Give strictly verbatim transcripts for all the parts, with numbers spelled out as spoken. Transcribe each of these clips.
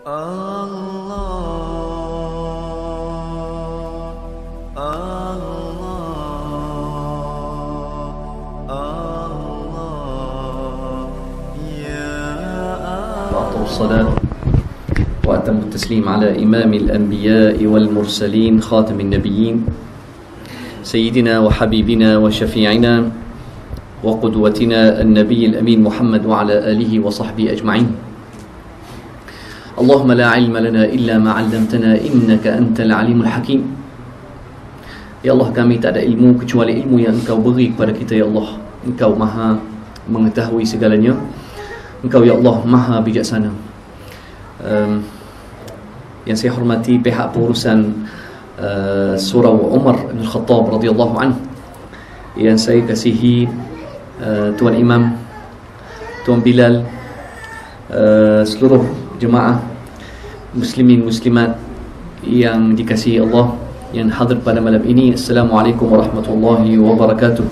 الصلاة وأتم التسليم على إمام الأنبياء والمرسلين خاتم النبيين سيدنا وحبيبنا وشفيعنا وقدوتنا النبي الأمين محمد وعلى آله وصحبه أجمعين. اللهم لا علم لنا إلا ما علمتنا إنك أنت العليم الحكيم. Ya Allah, kami tak ada ilmu kecuali ilmu yang Engkau beri kepada kita, ya Allah. Engkau maha mengetahui segalanya. Engkau, ya Allah, maha bijaksana. um, Yang saya hormati pihak pengurusan uh, Surau Umar bin Khattab radhiyallahu anhu, yang saya kasihi uh, Tuan Imam, Tuan Bilal, uh, seluruh jemaah muslimin muslimat yang dikasihi Allah yang hadir pada malam ini. Assalamualaikum warahmatullahi wabarakatuh.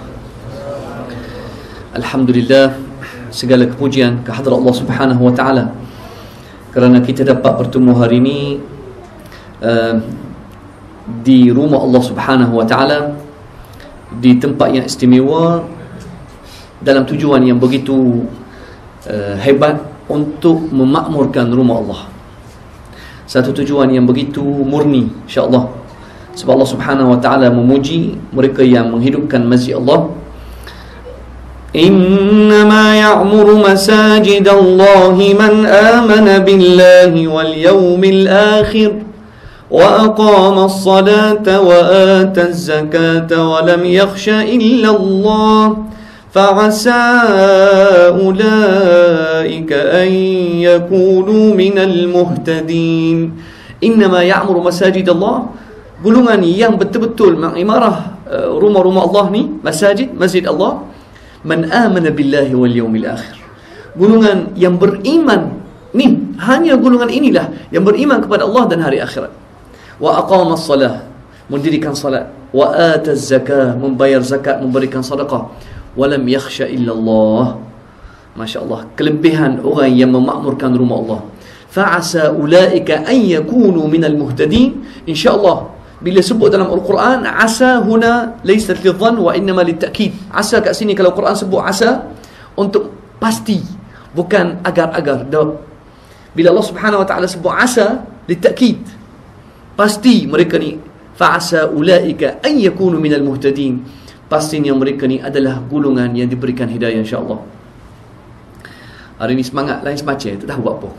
Alhamdulillah, segala kepujian kehadrat Allah Subhanahu wa taala kerana kita dapat bertemu hari ini uh, di rumah Allah Subhanahu wa taala, di tempat yang istimewa, dalam tujuan yang begitu uh, hebat untuk memakmurkan rumah Allah. Satu tujuan yang begitu murni, insya-Allah. Sebab Allah Subhanahu wa taala memuji mereka yang menghidupkan masjid Allah. إنما يعمر مساجد الله من آمن بالله واليوم الآخر وأقام الصلاة وآتى الزكاة ولم يخش إلا الله فعسى أولئك أن يكونوا من المهتدين. إنما يعمر مساجد الله, golongan yang betul-betul mengimarah uh, rumah-rumah Allah ni, masajid, masjid Allah, man amana billahi wal yawmil akhir, golongan yang beriman ni, hanya golongan inilah yang beriman kepada Allah dan hari akhirat. Wa aqama as-salah, mendirikan salat, wa ata az-zakah, membayar zakat, memberikan sedekah, wa lam yakhsha illa Allah. Masya-Allah, kelebihan orang yang memakmurkan rumah Allah. Fa'asa ulaika an yakunu minal muhtadin. Insya-Allah, bila sebut dalam Al-Quran asa huna laysat lidhann wa innama litakid. Asa kat sini, kalau Quran sebut asa, untuk pasti, bukan agar-agar. Bila Allah Subhanahu wa taala sebut asa, litakid, pasti mereka ni, fa'asa ulaika an yakunu minal muhtadin, pastinya mereka ni adalah golongan yang diberikan hidayah, insya-Allah. Hari ni semangat lain semacam, tak tahu buat apa.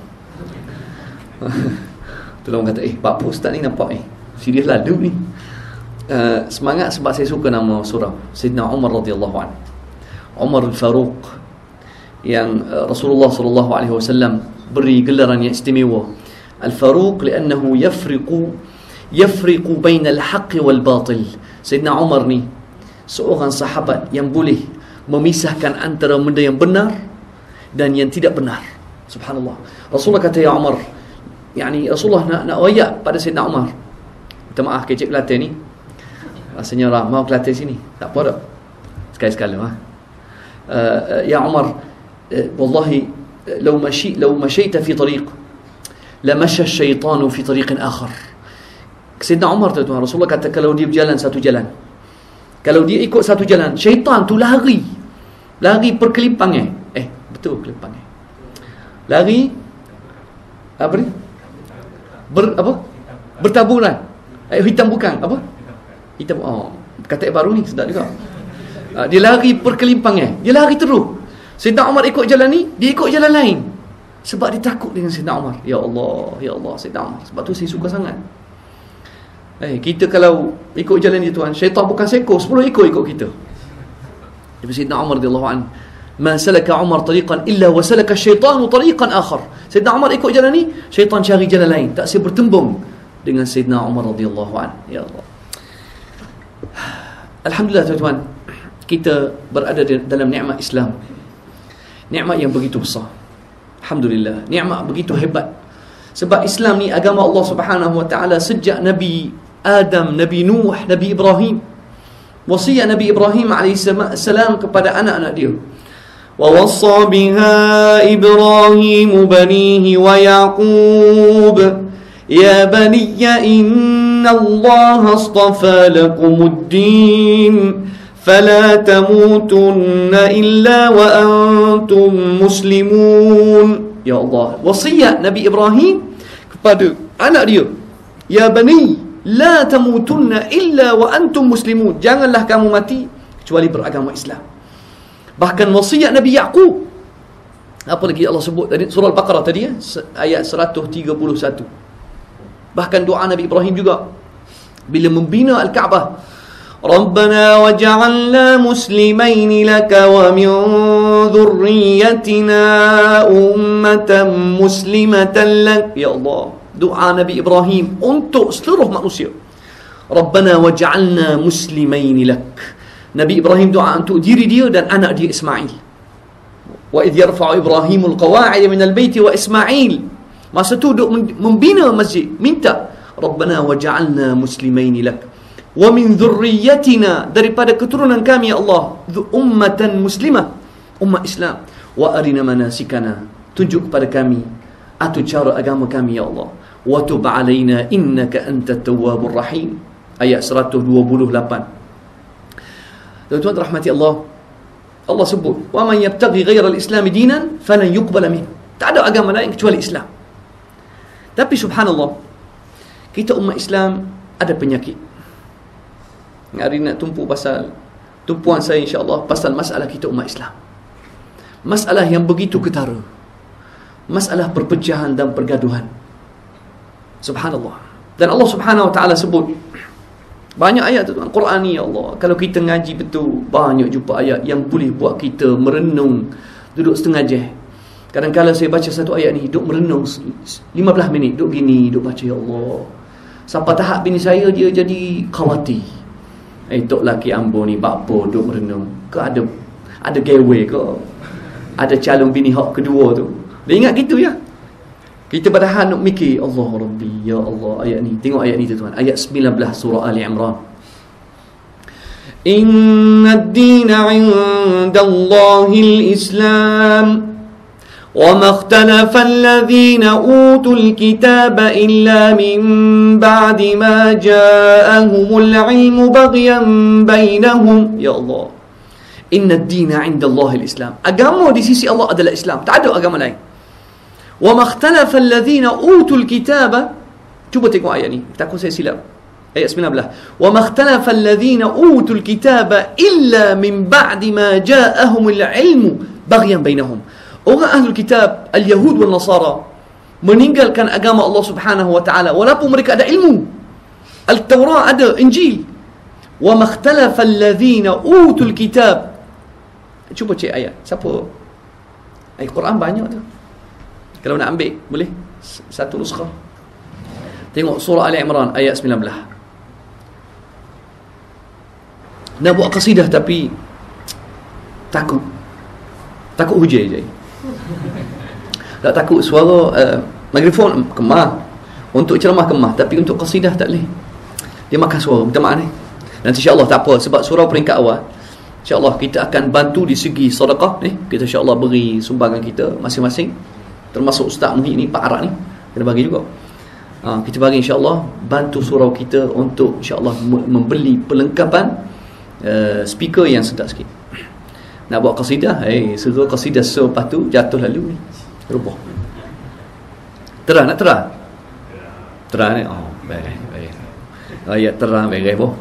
Itulah orang kata, eh Pak Ustaz ni nampak eh serius lalu ni. uh, Semangat sebab saya suka nama surah Sayyidina Umar radhiyallahu anhu, Umar al-Faruq, yang uh, Rasulullah sallallahu alaihi wasallam beri gelaran yang istimewa Al-Faruq li'annahu yafriqu yafriqu bainal haqqi wal batil. Sayyidina Umar ni seorang sahabat yang boleh memisahkan antara benda yang benar dan yang tidak benar. Subhanallah. Rasulullah kata, ya Umar, yani Rasulullah nak, nak wayak pada Sayyidina Umar. Minta maaf kecik Kelantan ni, rasanya orang mau Kelantan sini, tak apa dah, sekali-sekala ha? uh, ya Umar, uh, wallahi law mashi law mashaita fi tariq la masha asy-syaitanu fi tariqin akhar. Sayyidina Umar tu, Rasulullah kata, kalau dia berjalan satu jalan, kalau dia ikut satu jalan, syaitan tu lari lari perkelipangnya, eh betul kelipangnya, lari apa ni, ber apa bertaburan. Eh, hitam bukan apa? Hitam. Oh, kata baru ni sedap juga. Uh, dia lari perkelimpangnya, dia lari terus. Sayyidina Umar ikut jalan ni, dia ikut jalan lain. Sebab dia takut dengan Sayyidina Umar. Ya Allah, ya Allah, Sayyidina Umar. Sebab tu saya suka sangat. Eh, kita kalau ikut jalan dia tuan, syaitan bukan seekor, sepuluh ekor ikut kita. Tapi Sayyidina Umar radhiyallahu anhu, ma salaka Umar tariqan illa wa salaka syaitanu tariqan akhar. Sayyidina Umar ikut jalan ni, syaitan cari jalan lain, tak saya bertembung dengan Sayyidina Umar radhiyallahu anhu. Ya Allah. Alhamdulillah tuan-tuan, kita berada dalam nikmat Islam, nikmat yang begitu besar. Alhamdulillah, nikmat begitu hebat. Sebab Islam ni agama Allah Subhanahu wa taala sejak Nabi Adam, Nabi Nuh, Nabi Ibrahim. Wasiat Nabi Ibrahim alaihi salam kepada anak-anak dia, ووصى بها إبراهيم بنيه ويعقوب يا بني إن الله اصطفى لكم الدين فلا تموتن إلا وأنتم مسلمون. Ya Allah, wasiat Nabi Ibrahim kepada anak dia, ya bani la tamutunna illa wa antum muslimun, janganlah kamu mati kecuali beragama Islam. Bahkan wasiat Nabi Yaqub, apa lagi Allah sebut tadi surah Al-Baqarah tadi ya, ayat seratus tiga puluh satu. Bahkan doa Nabi Ibrahim juga bila membina Al-Kaabah, Rabbana waj'alna muslimaini laka wa min dhurriyyatina ummatan muslimatan lak. Ya Allah, doa Nabi Ibrahim untuk seluruh manusia. Rabbana waj'alna muslimaini lak. Nabi Ibrahim doa untuk diri dia dan anak dia Ismail. Wa idh yarfa'u Ibrahimul qawa'ida minal baiti wa Ismail. Masa tu duk membina masjid, minta Rabbana waj'alna muslimaini lak wa min dhurriyyatina, daripada keturunan kami ya Allah, ummatan muslimah, umat Islam, wa arina manasikana, tunjuk kepada kami atau cara agama kami ya Allah, wa tub alaina innaka antat tawwabur rahim. Ayat seratus dua puluh lapan. Tuan-tuan rahmati Allah, Allah sebut wa man yabtaghi ghayra al-islam dinan falan yuqbala min. Tak ada agama lain kecuali Islam. Tapi subhanallah, kita umat Islam ada penyakit. Hari nak tumpu pasal tumpuan saya insya-Allah pasal masalah kita umat Islam. Masalah yang begitu ketara. Masalah perpecahan dan pergaduhan. Subhanallah. Dan Allah Subhanahu wa taala sebut banyak ayat tu Al-Quran ni ya Allah. Kalau kita ngaji betul, banyak jumpa ayat yang boleh buat kita merenung, duduk setengah jam. Kadang-kadang saya baca satu ayat ni, duduk merenung lima belas minit, duduk gini, duduk baca ya Allah. Sampai tahap bini saya dia jadi khawatir. Eh, tok laki ambo ni bakpo duk merenung ke ada ada giveaway ke, ada calon bini hak kedua tu. Dia ingat gitu ya. Kita padahal nak mikir Allah Rabbi ya Allah. Ayat ni, tengok ayat ni tuan, ayat sembilan belas surah Ali Imran. Inna ad-dina 'inda Allahil Islam وَمَا اخْتَلَفَ الَّذِينَ أُوتُوا الْكِتَابَ إِلَّا مِنْ بَعْدِ مَا جَاءَهُمُ الْعِلْمُ بَغْيًا بَيْنَهُمْ. Ya Allah, Inna ad-dina 'inda Allahil Islam. Agama di sisi Allah adalah Islam, tak ada agama lain. وَمَا اخْتَلَفَ الَّذِينَ أُوتُوا الْكِتَابَ. Cuba tengok ayat ni, takut saya silap. Ayat sembilan belas. وَمَا اخْتَلَفَ الَّذِينَ أُوتُوا الْكِتَابَ إِلَّا مِنْ بَعْدِ مَا جَاءَهُمُ الْعِلْمُ بَغْيًا بَيْنَهُمْ. Orang Ahlul Kitab, Al-Yahud wal Nasara, meninggalkan agama Allah Subhanahu wa taala walaupun mereka ada ilmu. Al-Taurat ada, Injil. Wa makhtalafa alladhina utul kitab. Cuba cek ayat. Siapa? Ayat Quran banyak tu. Kalau nak ambil, boleh satu nuskah. Tengok surah Ali Imran ayat sembilan belas. Nak buat qasidah tapi takut. Takut hujai je. Tak takut suara uh, mikrofon kemah. Untuk ceramah kemah, tapi untuk qasidah tak boleh. Dia makan suara, minta maaf ni. Nanti insya-Allah tak apa, sebab surau peringkat awal. Insya-Allah kita akan bantu di segi sedekah ni. Kita insya-Allah beri sumbangan kita masing-masing. Termasuk Ustaz Muhyiddin ni, Pak Arak ni, kita bagi juga. Ha, kita bagi insya-Allah bantu surau kita untuk insya-Allah membeli perlengkapan uh, speaker yang sedap sikit. Nak buat qasidah, eh suruh qasidah so lepas tu jatuh lalu ni. Rubah. Terang nak terang? Terang ni. Oh, baik, baik. Ayat terang baik boh.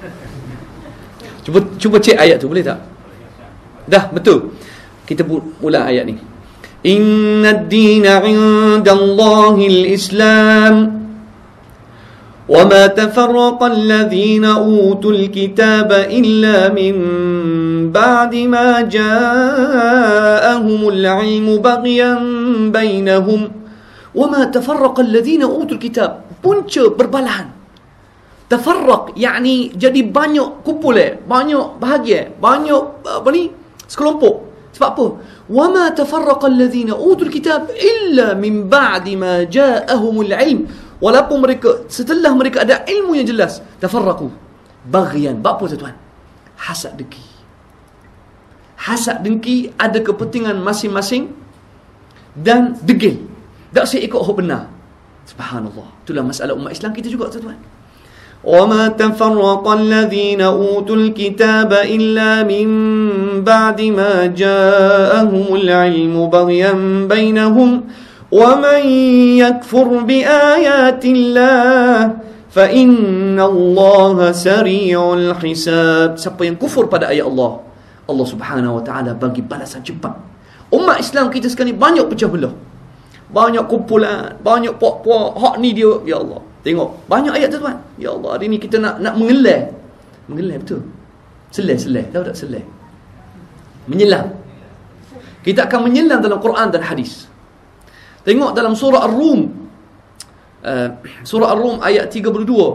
Cuba cuba cek ayat tu boleh tak? Dah betul. Kita mula ayat ni. Inna ad-dina 'inda Allahil Islam. وَمَا تَفَرَّقَ الَّذِينَ أُوتُوا الْكِتَابَ إِلَّا مِنْ بَعْدِ مَا جَاءَهُمُ الْعِلْمُ بَغْيًا بَيْنَهُمْ وَمَا تَفَرَّقَ الَّذِينَ أُوتُوا الْكِتَابَ. Punca berbalahan. Tafarraq yakni jadi banyak kumpul eh, banyak bahagian, banyak apa ni, sekelompok. Sebab apa? وَمَا تَفَرَّقَ الَّذِينَ أُوتُوا الْكِتَابَ إِلَّا مِنْ بَعْدِ مَا جَاءَهُمُ الْعِلْمُ. Walaupun mereka, setelah mereka ada ilmu yang jelas, tafarraqu baghyan. Apa tuan-tuan? Hasad dengki. hasad dengki, ada kepentingan masing-masing dan degil. Tak saya ikut hak benar. Subhanallah. Itulah masalah umat Islam kita juga, tuan-tuan. وَمَا تَفَرَّقَ الَّذِينَ أُوتُوا الْكِتَابَ إِلَّا مِنْ بَعْدِ مَا جَاءَهُمُ الْعِلْمُ بَغْيًا بَيْنَهُمْ وَمَنْ يَكْفُرْ بِآيَاتِ اللَّهِ فَإِنَّ اللَّهَ سَرِيعُ الْحِسَابِ. Siapa yang kufur pada ayat Allah, Allah Subhanahu wa taala bagi balasan cepat. Umat Islam kita sekarang ni banyak pecah belah. Banyak kumpulan, banyak puak-puak, hak ni dia, ya Allah. Tengok, banyak ayat tu, tuan. Ya Allah, hari ni kita nak nak mengelai. Mengelai betul. Selai-selai, tahu tak selai? Menyelam. Kita akan menyelam dalam Quran dan hadis. Tengok dalam surah Ar-Rum. Uh, surah Ar-Rum ayat tiga puluh dua.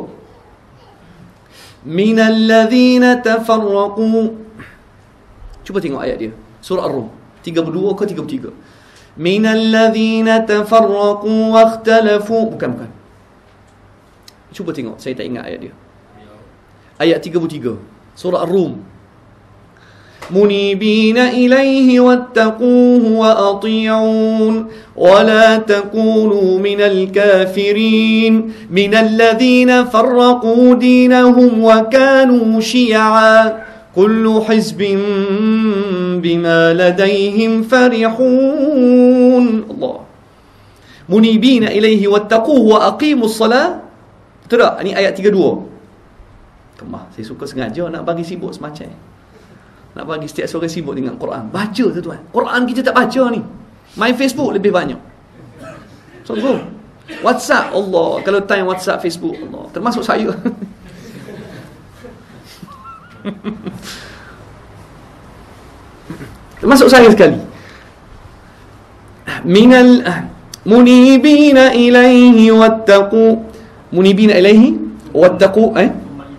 Minal ladzina tafarraqu. Cuba tengok ayat dia. Surah Ar-Rum tiga puluh dua ke tiga puluh tiga. Minal ladzina tafarraqu wakhtalafu. Bukan, bukan. Cuba tengok, saya tak ingat ayat dia. Ayat tiga puluh tiga, surah Ar-Rum. Munibina ilaihi wattaquhu wa ati'un wa la takunu minal kafirin minal ladzina farraqu dinahum wa kanu syi'a kullu hizbin bima ladaihim farihun. Allah. Munibina ilaihi wattaquhu wa aqimus salat. Betul tak? Ini ayat tiga puluh dua. Kemah, saya suka sengaja nak bagi sibuk semacam ni. Nak bagi setiap seorang sibuk dengan Quran. Baca tu, tuan. Quran kita tak baca ni. Main Facebook lebih banyak. Sungguh. WhatsApp, Allah. Kalau time WhatsApp, Facebook, Allah. Termasuk saya. Termasuk saya sekali. Minal munibina ilaihi wattaqu. Munibina ilaihi wattaqu, eh?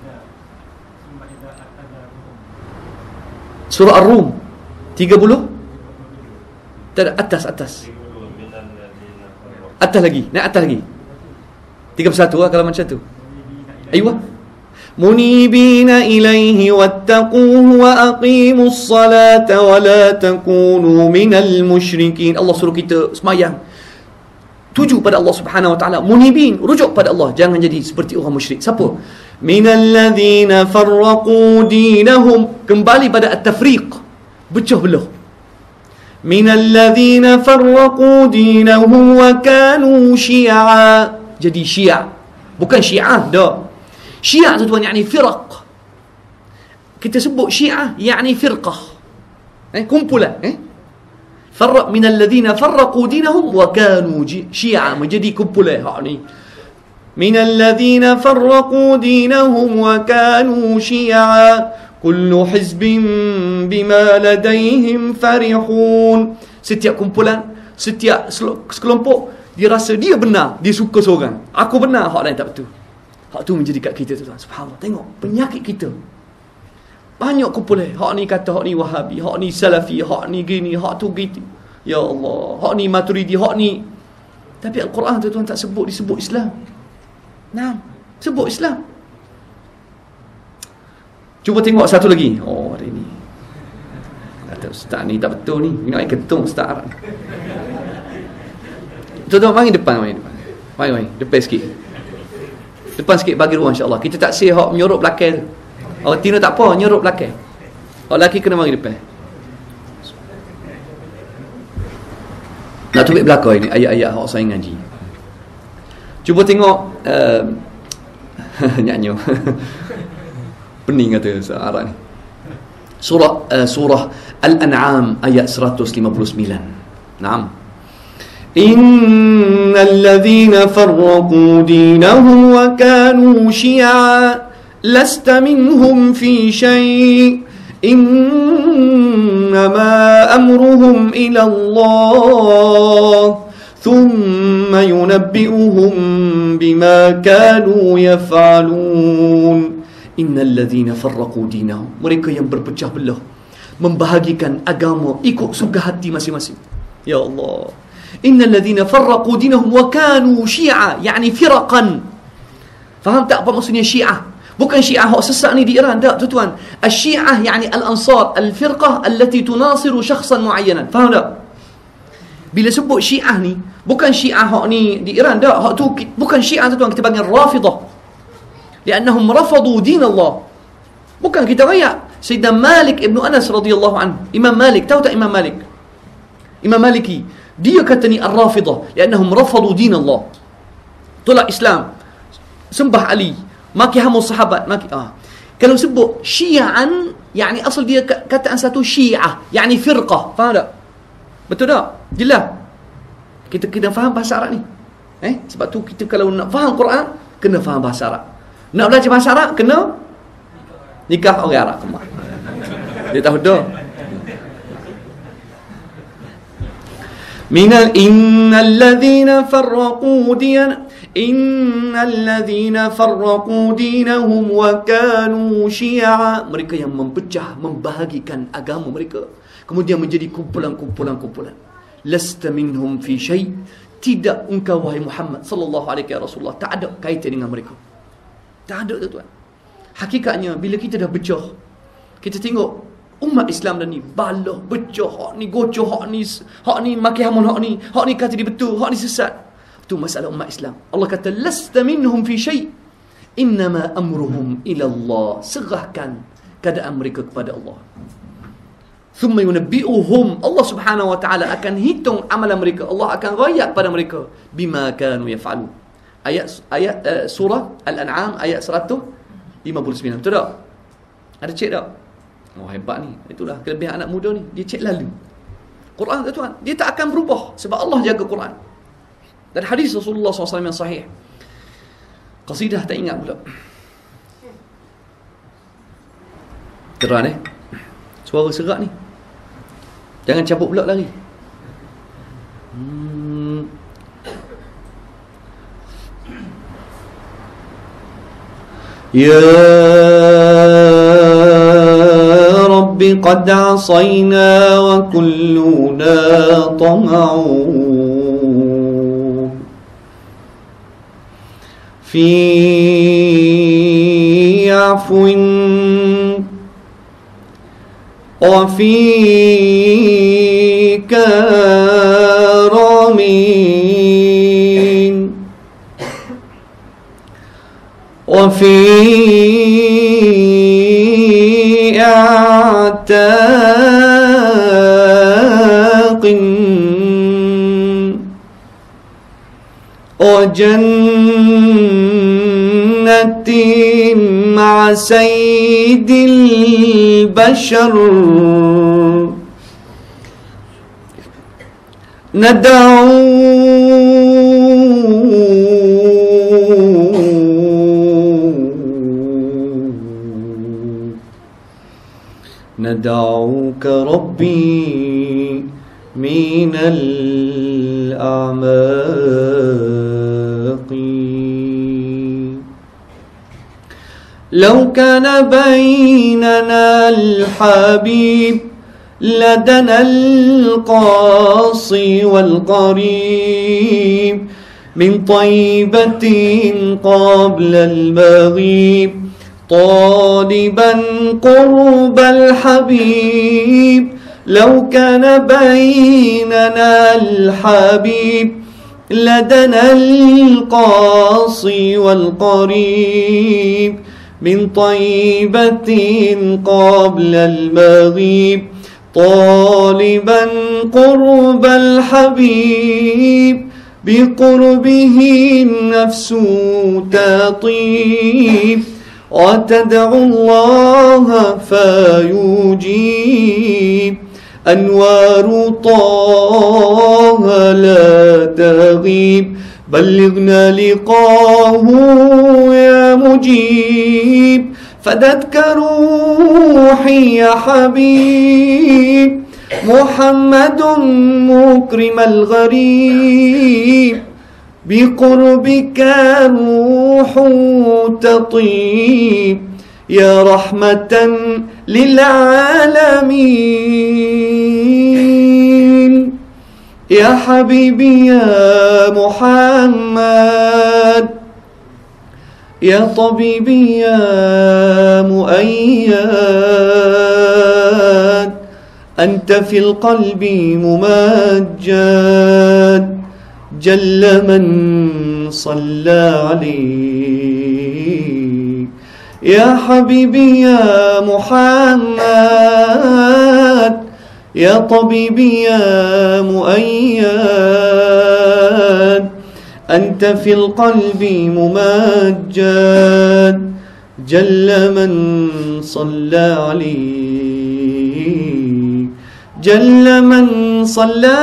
Surah Ar-Rum tiga puluh. Tak ada, atas atas. Atas lagi, naik atas lagi. tiga puluh satu lah kalau macam tu. Aywa. Munibina ilaihi wattaquhu wa aqimus salata wa la takunu minal musyrikin. Allah suruh kita semayang, tuju pada Allah Subhanahu wa taala, munibin, rujuk pada Allah, jangan jadi seperti orang musyrik. Siapa? Minal ladzina farraqu dinahum, kembali pada at-tafriq, pecah belah. Minal ladzina farraqu dinahum wa kanu syi'a, jadi syiah, bukan syiah dah. Syiah tu, tuan, yakni firaq. Kita sebut syiah yakni firqah, eh, kumpulan, eh. Farraq minal ladzina farraqu dinahum wa kanu syi'a, menjadi kumpulan hak ni. Minal ladzina farraqu dinahum wa kanu syi'a kullu hizbin bima ladaihim farihun. Setiap kumpulan, setiap sekelompok dia rasa dia benar, dia suka seorang. Aku benar, hak lain tak betul. Hak tu menjadi kat kita tu, tuan. Subhanallah. Tengok penyakit kita. Banyak kumpulan. Hak ni kata hak ni Wahabi, hak ni Salafi, hak ni gini, hak tu gitu. Ya Allah, hak ni Maturidi, hak ni. Tapi Al-Quran tu, tuan, tak sebut, disebut Islam. Nah, sebut Islam. Cuba tengok satu lagi. Oh, hari ni kata ustaz ni tak betul ni. Ingat ketung ustaz Arab. Tuan-tuan, mari depan, mari depan. Mari, mari, depan sikit. Depan sikit bagi ruang, insya-Allah. Kita tak say hak menyorok belakang. Orang Tino tak apa, nyorok belakang. Orang lelaki kena mari depan. Nak tubik belakang ini ayat-ayat hak saya ngaji. Cuba tengok uh, nyanyo. Pening kata Ustaz Arab ni. Surah uh, surah Al-An'am ayat seratus lima puluh sembilan. Naam. Innal ladzina farraqu dinahum wa kanu syi'a lasta minhum fi syai' innama amruhum ila Allah thumma yunabbi'uhum bima kanu yaf'alun. Innal ladzina farraqu dinahum, mereka yang berpecah belah, membahagikan agama ikut suka hati masing-masing. Ya Allah. Innal ladzina farraqu dinahum wa kanu syi'a, yakni firaqan. Faham tak apa maksudnya syiah? Bukan Syiah hak sesat ni di Iran, tak tuan-tuan. Asy-Syiah yani al-Ansar, al-firqah allati tunasiru syakhsan muayyanan. Faham tak? Bila sebut Syiah ni, bukan Syiah hak ni di Iran, tak. Hak tu bukan Syiah tuan-tuan, kita panggil Rafidah. Li'annahum rafadu din Allah. Bukan kita rayak. Sayyidina Malik ibn Anas radhiyallahu anhu, Imam Malik, tahu tak Imam Malik? Imam Maliki, dia kata ni ar-Rafidah, li'annahum rafadu din Allah. Tolak Islam, sembah Ali, maki hamu sahabat, maki ah. Kalau sebut Syi'an, yani asal dia kataan satu Syiah, yani firqah. Faham tak? Betul tak? Jelas. Kita kena faham bahasa Arab ni. Eh, sebab tu kita kalau nak faham Quran, kena faham bahasa Arab. Nak belajar bahasa Arab, kena nikah orang Arab kemar. Dia tahu dah. Minal innal ladzina farraqu din innal ladzina farraqu dinahum wa kanu syi'a, mereka yang mempecah, membahagikan agama mereka, kemudian menjadi kumpulan-kumpulan-kumpulan. Lasta minhum fi syai', tidak engkau wahai Muhammad sallallahu alaihi wasallam, tak ada kaitan dengan mereka. Tak ada tuan. Hakikatnya bila kita dah pecah, kita tengok umat Islam dah ni balah, pecah, hak ni gocoh, hak ni hak ni maki hamun, hak ni hak ni kata dia betul, hak ni sesat. Itu masalah umat Islam. Allah kata lasta minhum fi syai', innama amruhum ila Allah, serahkan keadaan mereka kepada Allah. Thumma yunabbi'uhum, Allah Subhanahu wa taala akan hitung amalan mereka, Allah akan rayak pada mereka bima kanu yaf'alu. Ayat ayat uh, surah Al-An'am ayat seratus lima puluh sembilan. Betul tak? Ada cek tak? Oh, hebat ni. Itulah kelebihan anak muda ni, dia cek lalu Quran tuan. Dia tak akan berubah sebab Allah jaga Quran. Dan hadis Rasulullah sallallahu alaihi wasallam yang sahih. Qasidah tak ingat pula. Keran eh. Suara serak ni. Jangan cabut pula lari. Hmm. Ya Rabbi qad asayna wa kulluna tama'un fi afwin wa fi karamin wa fi i'taqin wa jannatin ma'a sayyidil bashar nad'u ندعوك ربي من الأعماق لو كان بيننا الحبيب لدنا القاصي والقريب من طيبة قبل المغيب طالبا قرب الحبيب لو كان بيننا الحبيب لدنا القاصي والقريب من طيبة قبل المغيب طالبا قرب الحبيب بقربه النفس تطيب وتدعو الله فيجيب أنوار طه لا تغيب بلغنا لقاه يا مجيب فدتك روحي يا حبيب محمد مكرم الغريب بقربك روح تطيب يا رحمة للعالمين يا حبيبي يا محمد Ya tabibi ya muayyad, anta fil qalbi mumajjad, jalla man salla alayk. Ya habibi ya Muhammad, ya tabibi ya muayyad, anta fil qalbi mumajjad, jalla man salla alayk, jalla man salla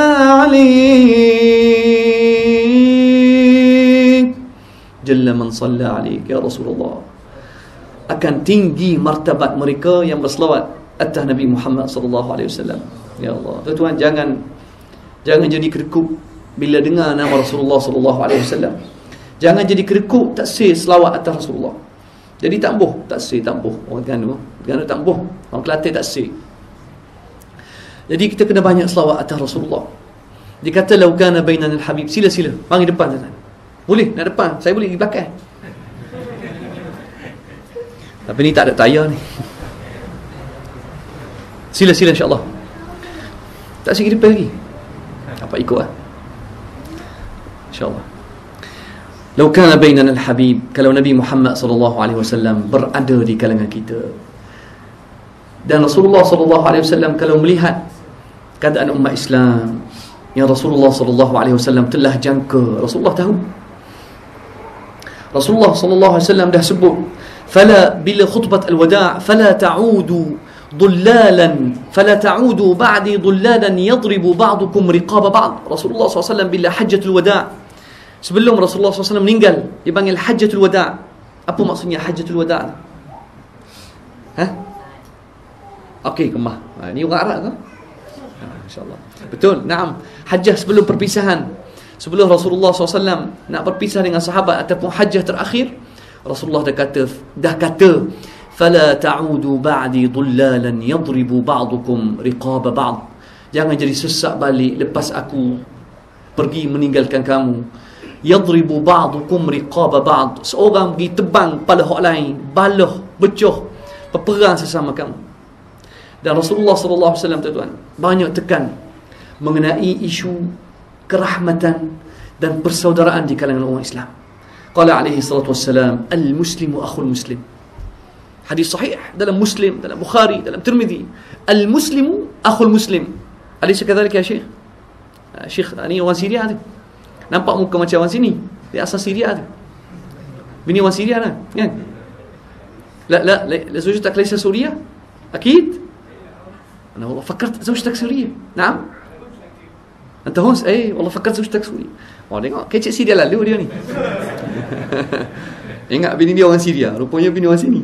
alayk, jalla man salla alayk ya Rasulullah. Akan tinggi martabat mereka yang berselawat atas Nabi Muhammad sallallahu alaihi wasallam. Ya Allah, tuan-tuan, jangan jangan jadi kerekuk bila dengar nama Rasulullah sallallahu alaihi wasallam. Jangan jadi kerekuk tak say selawat atas Rasulullah. Jadi tak boh, tak say, tak boh. Orang Terengganu, Terengganu tak boh. Orang Kelantan tak say. Jadi kita kena banyak selawat atas Rasulullah. Dia kata lau kana bainana al-habib, sila-sila mari depan tuan. Boleh nak depan, saya boleh di belakang. Tapi ni tak ada tayar ni. Sila-sila insya-Allah. Tak sikit depan lagi. Apa ikut lah, insya-Allah. Lau kana bainana al-habib, kalau Nabi Muhammad sallallahu alaihi wasallam berada di kalangan kita, dan Rasulullah sallallahu alaihi wasallam kalau melihat keadaan umat Islam yang Rasulullah sallallahu alaihi wasallam telah jangka, Rasulullah tahu. Rasulullah sallallahu alaihi wasallam dah sebut, fala bila khutbah al-wada' fala ta'udu dhullalan fala ta'udu ba'di dhullalan yadribu ba'dukum riqaba ba'd. Rasulullah sallallahu alaihi wasallam bila hajjatul wada', sebelum Rasulullah sallallahu alaihi wasallam meninggal, dia panggil hajjatul wada'. Apa maksudnya hajjatul wada'? Ha? Okey, kemah. Ha, ni orang Arab ke? Ha, insya-Allah. Betul, naam. Hajjah sebelum perpisahan. Sebelum Rasulullah sallallahu alaihi wasallam nak berpisah dengan sahabat ataupun hajjah terakhir, Rasulullah dah kata, dah kata, fala ta'udu ba'di dhullalan yadribu ba'dukum riqaba ba'd. Jangan jadi sesak balik lepas aku pergi meninggalkan kamu. Yadribu ba'dukum riqaba ba'd. Seorang pergi tebang kepala hak lain, balah, becoh, berperang sesama kamu. Dan Rasulullah sallallahu alaihi wasallam tuan-tuan banyak tekan mengenai isu kerahmatan dan persaudaraan di kalangan orang Islam. Qala alaihi salatu wassalam, al-muslimu akhul muslim. Hadis sahih dalam Muslim, dalam Bukhari, dalam Tirmizi. Al-muslimu akhul muslim. Alaysa kadhalika ya Syekh? Syekh ni orang Syria tu. Nampak muka macam orang sini. Dia asal Syria tu. Bini orang Syria lah, kan? La la la زوجتك ليس سورية؟ أكيد؟ أنا والله فكرت زوجتك سورية. نعم؟ أنت هون؟ إيه والله فكرت زوجتك سورية. Oh, tengok kecik Syria lalu dia ni. Ingat bini dia orang Syria, rupanya bini orang sini.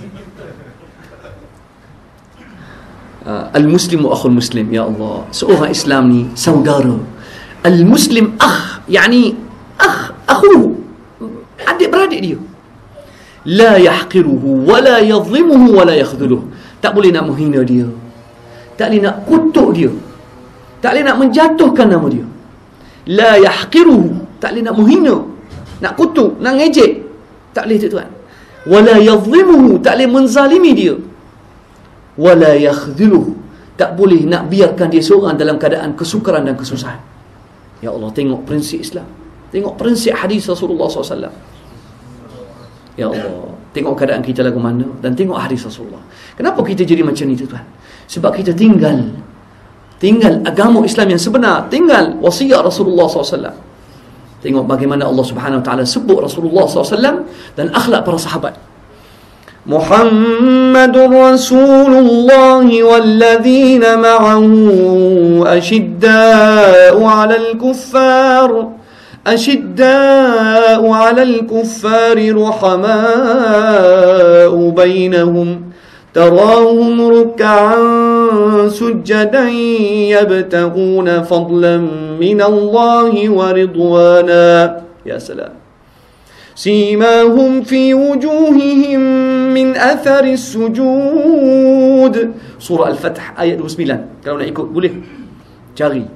uh, Al-muslimu akhul muslim. Ya Allah, seorang Islam ni saudara. Al-muslim akh, yani akh, akhu, adik beradik dia. La yahqiruhu wa la yadhlimuhu wa la yakhdhuluhu. Tak boleh nak menghina dia, tak boleh nak kutuk dia, tak boleh nak menjatuhkan nama dia. La yahqiruhu, tak boleh nak menghina, nak kutuk, nak ngejek, tak boleh tuan. Wala yadhlimuhu, tak boleh menzalimi dia. Wala yakhdhuluhu, tak boleh nak biarkan dia seorang dalam keadaan kesukaran dan kesusahan. Ya Allah, tengok prinsip Islam, tengok prinsip hadis Rasulullah sallallahu alaihi wasallam. Ya Allah, tengok keadaan kita lagu mana dan tengok hadis Rasulullah. Kenapa kita jadi macam ni tuan? Sebab kita tinggal tinggal agama Islam yang sebenar, tinggal wasiat Rasulullah sallallahu alaihi wasallam. Tengok bagaimana Allah Subhanahu wa taala sebut Rasulullah sallallahu alaihi wasallam dan akhlak para sahabat. Muhammadur Rasulullah walladzina ma'ahu ashidda'u 'alal kuffar ashidda'u 'alal kuffari ruhama'u bainahum تراهم ركعا سجدا يبتغون فضلا من الله ورضوانا. يا سلام. سيماهم في وجوههم من أثر السجود. سورة الفتح آية dua puluh sembilan. Kalau nak ikut boleh cari.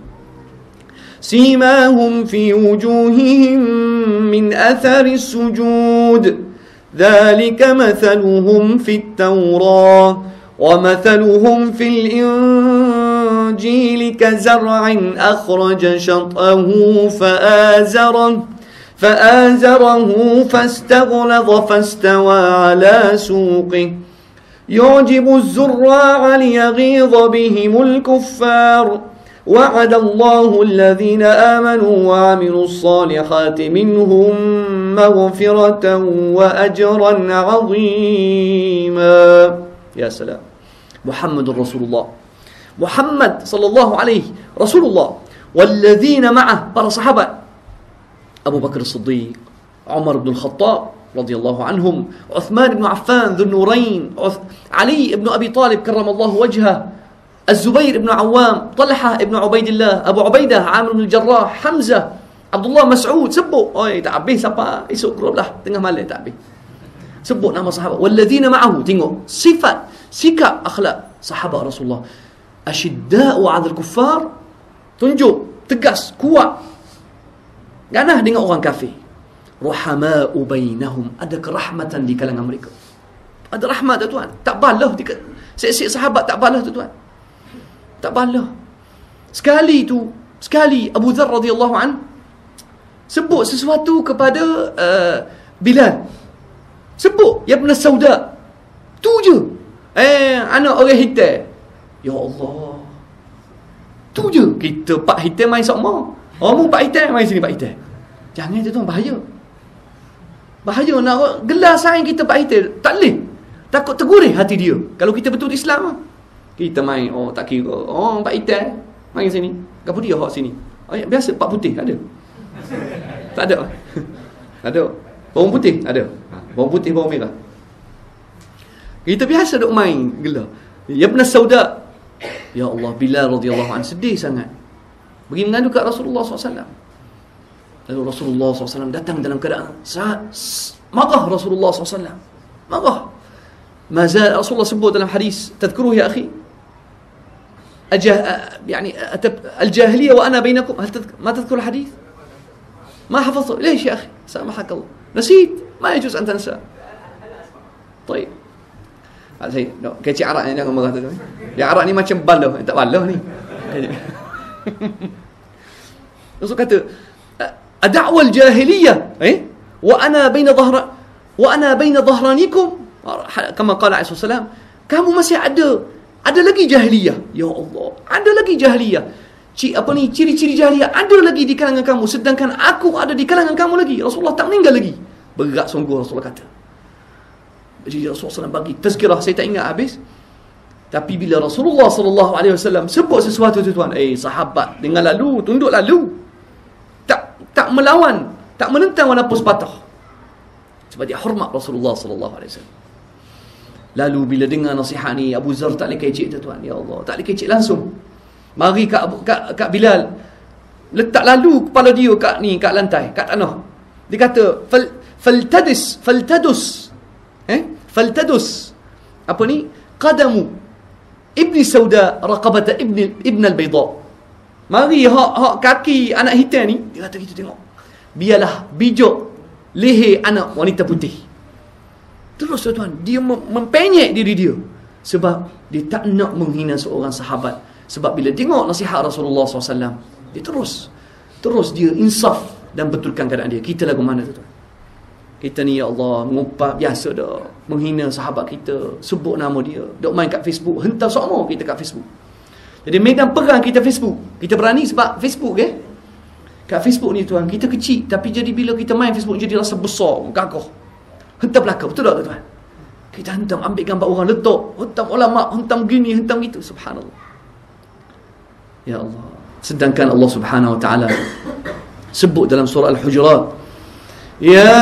سيماهم في وجوههم من أثر السجود ذلك مثلهم في التوراة ومثلهم في الإنجيل كزرع أخرج شطأه فآزره فآزره فاستغلظ فاستوى على سوقه يعجب الزراع ليغيظ بهم الكفار وعد الله الذين آمنوا وعملوا الصالحات منهم مغفرة وأجرا عظيما. يا سلام. محمد رسول الله. محمد صلى الله عليه رسول الله والذين معه para sahabat Abu Bakar As-Siddiq, Umar bin Khattab radhiyallahu anhum, Uthman bin Affan Dhul Nurain, Ali bin Abi Talib karramallahu wajhah, Az-Zubair ibn Awam, Talha ibn Ubaidillah, Abu Ubaidah, Amir bin Jarrah, Hamzah, Abdullah Mas'ud. Sebut, oi tak habis siapa, esok keruplah tengah malam tak habis. Sebut nama sahabat. Walladzina ma'ahu, tengok sifat, sikap, akhlak sahabat Rasulullah. Asyidda'u 'alal kuffar, tunjuk, tegas, kuat. Ganah dengan orang kafir. Ruhama'u bainahum, ada kerahmatan di kalangan mereka. Ada rahmat tu tuan. Tak balah sek-sek sahabat, tak balah tu tuan. Tak balah. Sekali tu, sekali Abu Dzar radhiyallahu an sebut sesuatu kepada uh, Bilal. Sebut, ya ibn Sauda. Tu je. Eh, anak orang hitam. Ya Allah. Tu je. Kita pak hitam main sama. Orang pak hitam main sini pak hitam. Jangan tu tuan, bahaya. Bahaya nak gelar saing kita pak hitam. Tak boleh. Takut tergurih hati dia. Kalau kita betul Islam, kita main, oh tak kira, oh pak hitam main sini. Gapo dia hak sini? Oh, ya, biasa pak putih ada. Tak ada. Ada. Bawang putih ada. Bawang putih, bawang merah. Kita biasa duk main gelar. Ya ibn Sauda. Ya Allah, Bilal radhiyallahu anhu sedih sangat. Pergi mengadu kat Rasulullah sallallahu alaihi wasallam. Lalu Rasulullah sallallahu alaihi wasallam datang dalam keadaan marah. Rasulullah sallallahu alaihi wasallam marah. Mazal Rasulullah sebut dalam hadis, tadhkuruh ya akhi, أجه... يعني الجاهلية وأنا بينكم، هل تذكر... ما تذكر الحديث؟ ما حفظته. ليش يا أخي؟ سامحك الله، نسيت. ما يجوز أن تنسى. طيب هذا هي كيف عرق يعني أنا مغادر يا عرق ni macam baloh, tak baloh ni. Rasul kata ad'wa al-jahiliyah eh wa ana baina dhahra wa ana baina dhahranikum kama qala Alaihi Wasallam, kamu masih ada ada lagi jahiliyah. Ya Allah, ada lagi jahiliyah. Cik apa ni, ciri-ciri jahiliyah ada lagi di kalangan kamu, sedangkan aku ada di kalangan kamu lagi. Rasulullah tak meninggal lagi. Berat sungguh Rasulullah kata. Jadi Rasulullah sallallahu alaihi wasallam bagi tazkirah, saya tak ingat habis. Tapi bila Rasulullah sallallahu alaihi wasallam sebut sesuatu tu tuan, eh sahabat dengar lalu, tunduk lalu. Tak tak melawan, tak menentang walaupun sepatah. Sebab dia hormat Rasulullah sallallahu alaihi wasallam. Lalu bila dengar nasihat ni, Abu Dzar tak boleh kecik tu tuan. Ya Allah, tak boleh kecik langsung. Mari kat, kat, kat Bilal, letak lalu kepala dia kat ni, kat lantai, kat tanah. Dia kata, Fal, faltadis, faltadus. Eh? Faltadus. Apa ni? Qadamu Ibni Sauda raqabata Ibni Ibn al-Bayda. Mari hak hak kaki anak hitam ni, dia kata kita tengok. Biarlah bijak leher anak wanita putih. Terus tuan, dia mempenyek diri dia. Sebab dia tak nak menghina seorang sahabat. Sebab bila tengok nasihat Rasulullah sallallahu alaihi wasallam, dia terus Terus dia insaf dan betulkan keadaan dia. Kita lagu mana tu tuan? Kita ni ya Allah, ngumpat biasa dah, menghina sahabat kita, sebut nama dia, duk main kat Facebook, hentar semua kita kat Facebook. Jadi medan perang kita Facebook. Kita berani sebab Facebook eh. Kat Facebook ni tuan, kita kecil, tapi jadi bila kita main Facebook jadi rasa besar, gagah. Hentam belakang, betul tak tuan? Kita hentam, ambil gambar orang letak, hentam ulama, hentam gini, hentam gitu. Subhanallah. Ya Allah. Sedangkan Allah Subhanahu Wa Taala sebut dalam surah Al-Hujurat, Ya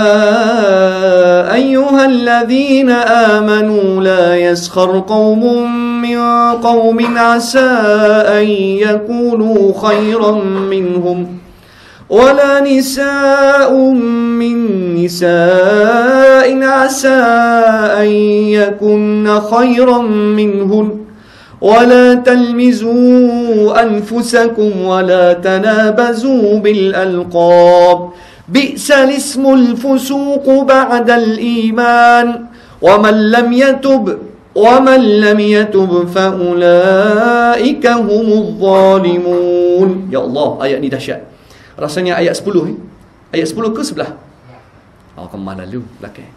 ayyuhalladzina amanu la yaskhar qaumun min qaumin asa an yakunu khairan minhum ولا نساء من نساء عسى أن يكن خيرا منهن ولا تلمزوا أنفسكم ولا تنابزوا بالألقاب bi'sal ismul fusuq ba'dal iman wa man lam yatub wa man lam yatub fa ulaika humuz zalimun. Ya Allah, ayat ni dahsyat. Rasanya ayat sepuluh eh? Ayat sepuluh ke sebelah? Oh, kemana lalu belakang.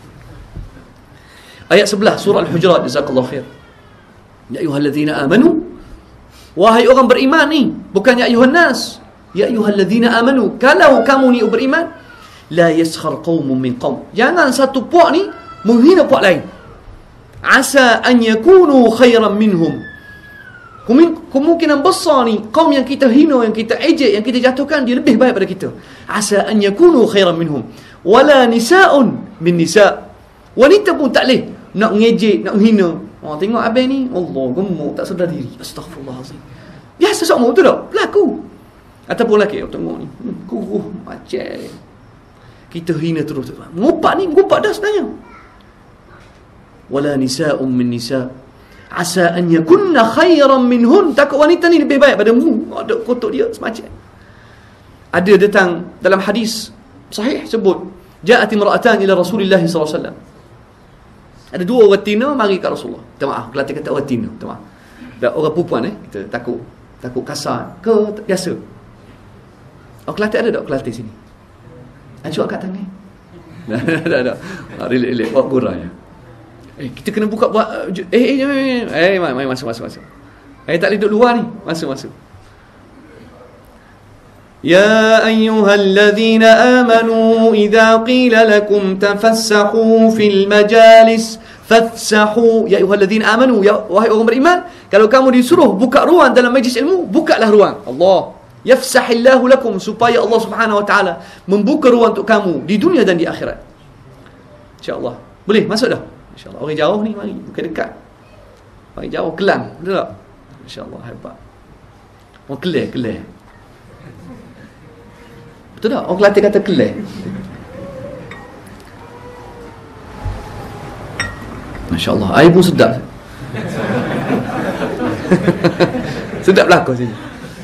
Ayat sebelah surah Al-Hujurat. Jazakallahu khair. Ya ayyuhalladzina amanu, wahai orang beriman ni, bukan ya ayyuhan nas. Ya ayyuhalladzina amanu, kalau kamu ni beriman, la yaskhar qaumun min qaum, jangan satu puak ni menghina puak lain. Asa an yakunu khairan minhum, kemungkinan besar ni kaum yang kita hina, yang kita ejek, yang kita jatuhkan, dia lebih baik pada kita. Asa an yakunu khairan minhum. Wala nisa'un min nisa', wanita pun tak boleh nak ngejek, nak hina. Oh, tengok abang ni, Allah, gemuk, tak sedar diri. Astaghfirullahalazim. Biasa sok mau tu tak? Berlaku. Ataupun lelaki, oh, tengok ni, hmm, kuruh, macam kita hina terus. Ngupak ni, ngupak dah sebenarnya. Wala nisa'un min nisa' asa an yakunna khairan minhun, takut wanita ni lebih baik pada mu. Ada kotok dia semacam. Ada datang dalam hadis sahih sebut, ja'at imra'atan ila Rasulillah sallallahu alaihi wasallam. Ada dua orang tina mari kat Rasulullah. Minta maaf, Kelantan kata orang tina, minta maaf. Dan orang perempuan eh, kita takut takut kasar ke biasa. Oh, Kelantan ada tak Kelantan sini? Ajuk kat tangan. Tak ada. Ah, relate-relate buat kurang ya. Eh, kita kena buka buat eh eh eh, eh mai masuk masuk masuk. Eh, tak boleh duduk luar ni. Masuk masuk. يا أيها الذين آمنوا إذا قيل لكم تفسحوا في المجالس فافسحوا. يا أيها الذين آمنوا, ya wahai orang beriman, kalau kamu disuruh buka ruang dalam majlis ilmu, bukalah ruang. Allah yafsahillahu lakum, supaya Allah Subhanahu wa taala membuka ruang untuk kamu di dunia dan di akhirat. Insya-Allah. Boleh masuk dah. Insya-Allah. Orang jauh ni mari, bukan dekat. Orang jauh Kelang, betul tak? Insya-Allah, hebat. Orang Kelang, Kelang. Betul tak? Orang Kelantan kata Kelang. Masya Allah, air pun sedap. Sedap belakang sini.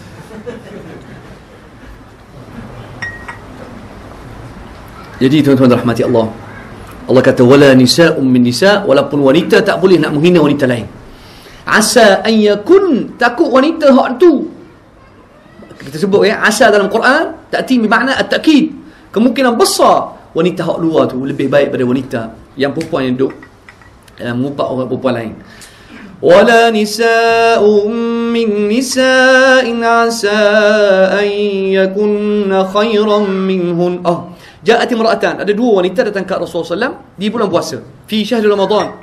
Jadi tuan-tuan rahmati Allah, Allah kata wala nisa'un min nisa', walaupun wanita tak boleh nak menghina wanita lain. Asa an yakun, takut wanita hak tu. Kita sebut ya, asa dalam Quran ta'ti bermakna at-ta'kid. Kemungkinan besar wanita hak luar tu lebih baik pada wanita yang perempuan yang duduk yang mengupak orang perempuan lain. Wala nisa'un min nisa'in asa an yakunna khairan minhun. Oh, ja'at imra'atan, ada dua wanita datang ke Rasulullah sallallahu alaihi wasallam di bulan puasa, fi syahr Ramadan.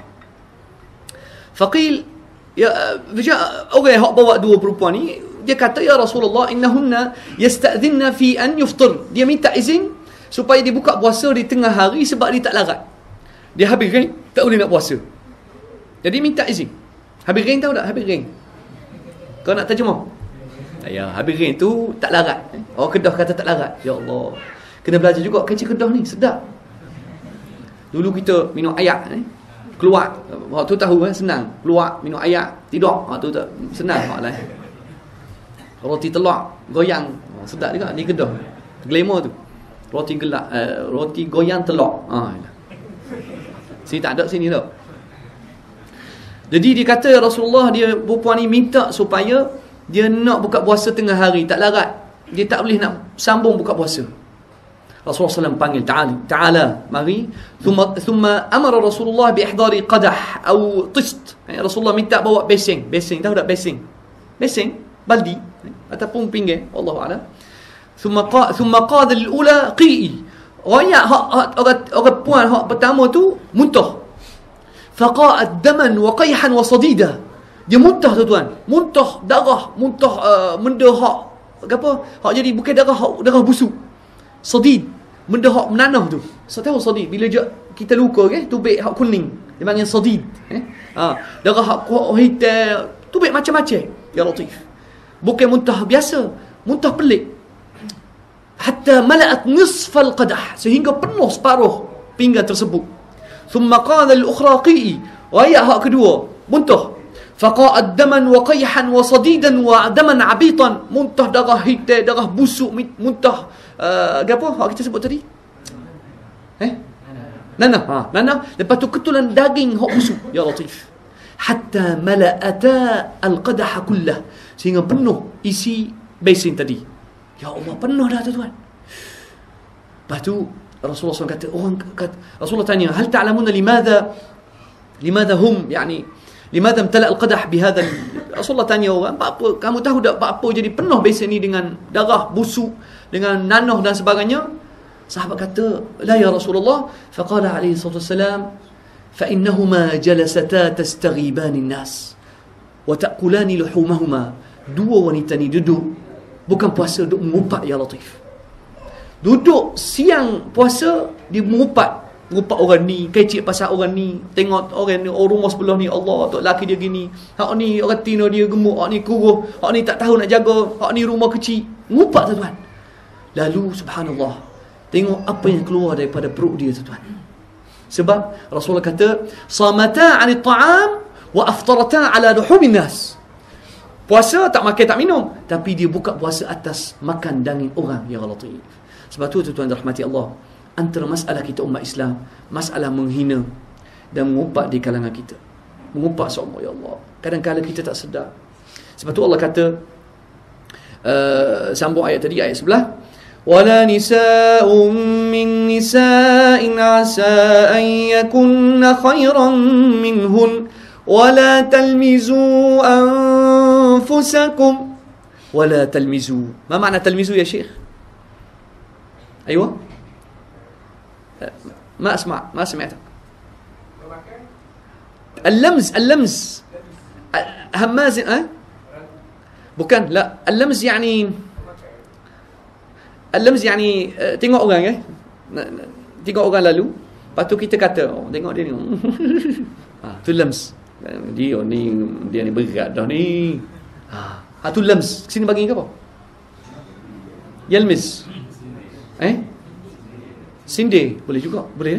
Faqil ya, orang yang bawa dua perempuan ni, dia kata, ya Rasulullah, innahunna yasta'dhinna fi an yuftir. Dia minta izin supaya dia buka puasa di tengah hari sebab dia tak larat. Dia habis rain, tak boleh nak puasa. Jadi minta izin. Habis rain tahu tak? Habis rain. Kau nak terjemah? Ya, habis rain tu tak larat. Orang Kedah kata tak larat. Ya Allah. Kena belajar juga kancing Kedah ni, sedap. Dulu kita minum ayak eh. Keluar. Waktu tu tahu kan, senang. Keluar, minum ayak, tidur. Waktu tu senang. Waktu lah. Roti telak goyang, oh, sedap juga ni Kedah. Glamour tu. Roti gelak, uh, roti goyang telak. Ah. Sini tak ada sini tau. Jadi dia kata Rasulullah, dia perempuan ni minta supaya dia nak buka puasa tengah hari, tak larat. Dia tak boleh nak sambung buka puasa. Rasulullah sallallahu alaihi wasallam panggil, ta'ala, ta'ala, mari. Thumma thumma amara Rasulullah bi ihdari qadah atau tist. Rasulullah minta bawa besing. Besing, tahu tak besing? Besing, baldi ataupun pinggan, wallahu a'lam. Thumma qa thumma qad al-ula qi'i. Royak hak orang orang puan hak pertama tu muntah. Faqa'at daman wa qayhan wa sadida. Dia muntah tuan-tuan. Muntah darah, muntah uh, benda hak apa? Hak jadi bukan darah, hak darah busuk. Sadid, benda hak menanah tu. So tahu sadid bila kita luka ke, tubik hak kuning. Dia panggil sadid, eh. Ha, darah hak hitam, tubik macam-macam. Ya Latif. Bukan muntah biasa, muntah pelik. Hatta mala'at nisfal qadah, sehingga penuh separuh pinggan tersebut. Thumma qala al-ukhra qi'i, ayat hak kedua, muntah. Faqa'at daman wa qayhan wa sadidan wa daman abitan, muntah darah hitam, darah busuk, muntah uh, apa hak kita sebut tadi? Eh? Nanah. Ha, nanah. Lepas tu ketulan daging hak busuk. Ya Latif. Hatta mala'ata al-qadah kullah. Sehingga penuh isi basin tadi. Ya Allah, penuh dah tuan. Lepas tu Rasulullah sallallahu alaihi wasallam kata, orang kata, Rasulullah tanya, hal ta'lamuna limadha limadha hum yani limadha imtala al-qadah bihadha. Rasulullah tanya orang, apa kamu tahu tak apa jadi penuh basin ni dengan darah busuk, dengan nanah dan sebagainya? Sahabat kata, la ya Rasulullah. Faqala alaihi salatu wassalam, fa innahuma jalasata tastaghibani an-nas wa ta'kulani luhumahuma. Dua wanita ni duduk bukan puasa, duduk mengupat, ya Latif. Duduk siang puasa, dia mengupat. Mengupat orang ni, kecik pasal orang ni. Tengok orang ni, orang rumah sebelah ni, Allah, tok laki dia gini. Hak ni, orang tina dia gemuk. Hak ni kuruh. Hak ni tak tahu nak jaga. Hak ni rumah kecil. Mengupat, tuan-tuan. Lalu, subhanallah, tengok apa yang keluar daripada perut dia, tuan-tuan. Sebab Rasulullah kata, samata 'anil ta'am wa aftarata 'ala luhumin nas. Puasa tak makan tak minum, tapi dia buka puasa atas makan daging orang, ya Latif. Sebab tu tuan-tuan rahmati Allah, antara masalah kita umat Islam, masalah menghina dan mengupat di kalangan kita. Mengupat semua, ya Allah. Kadang-kadang kita tak sedar. Sebab tu Allah kata, uh, sambung ayat tadi, ayat sebelah, wala nisa'un min nisa'in asa an yakunna khairan minhun wala talmizu anfusakum wala talmizu. Ma makna talmizu ya Syekh? أيوة ما أسمع ما سمعت. اللمز اللمز هماز أه؟ bukan لا اللمز يعني اللمز يعني tengok orang eh tengok orang lalu, lepas tu kita kata, oh tengok dia ni ha, tu lams, dia ni dia ni berat dah ni, ha, ha tu lams. Sini bagi apa? Yalmis. Eh? Sindir boleh juga, boleh eh?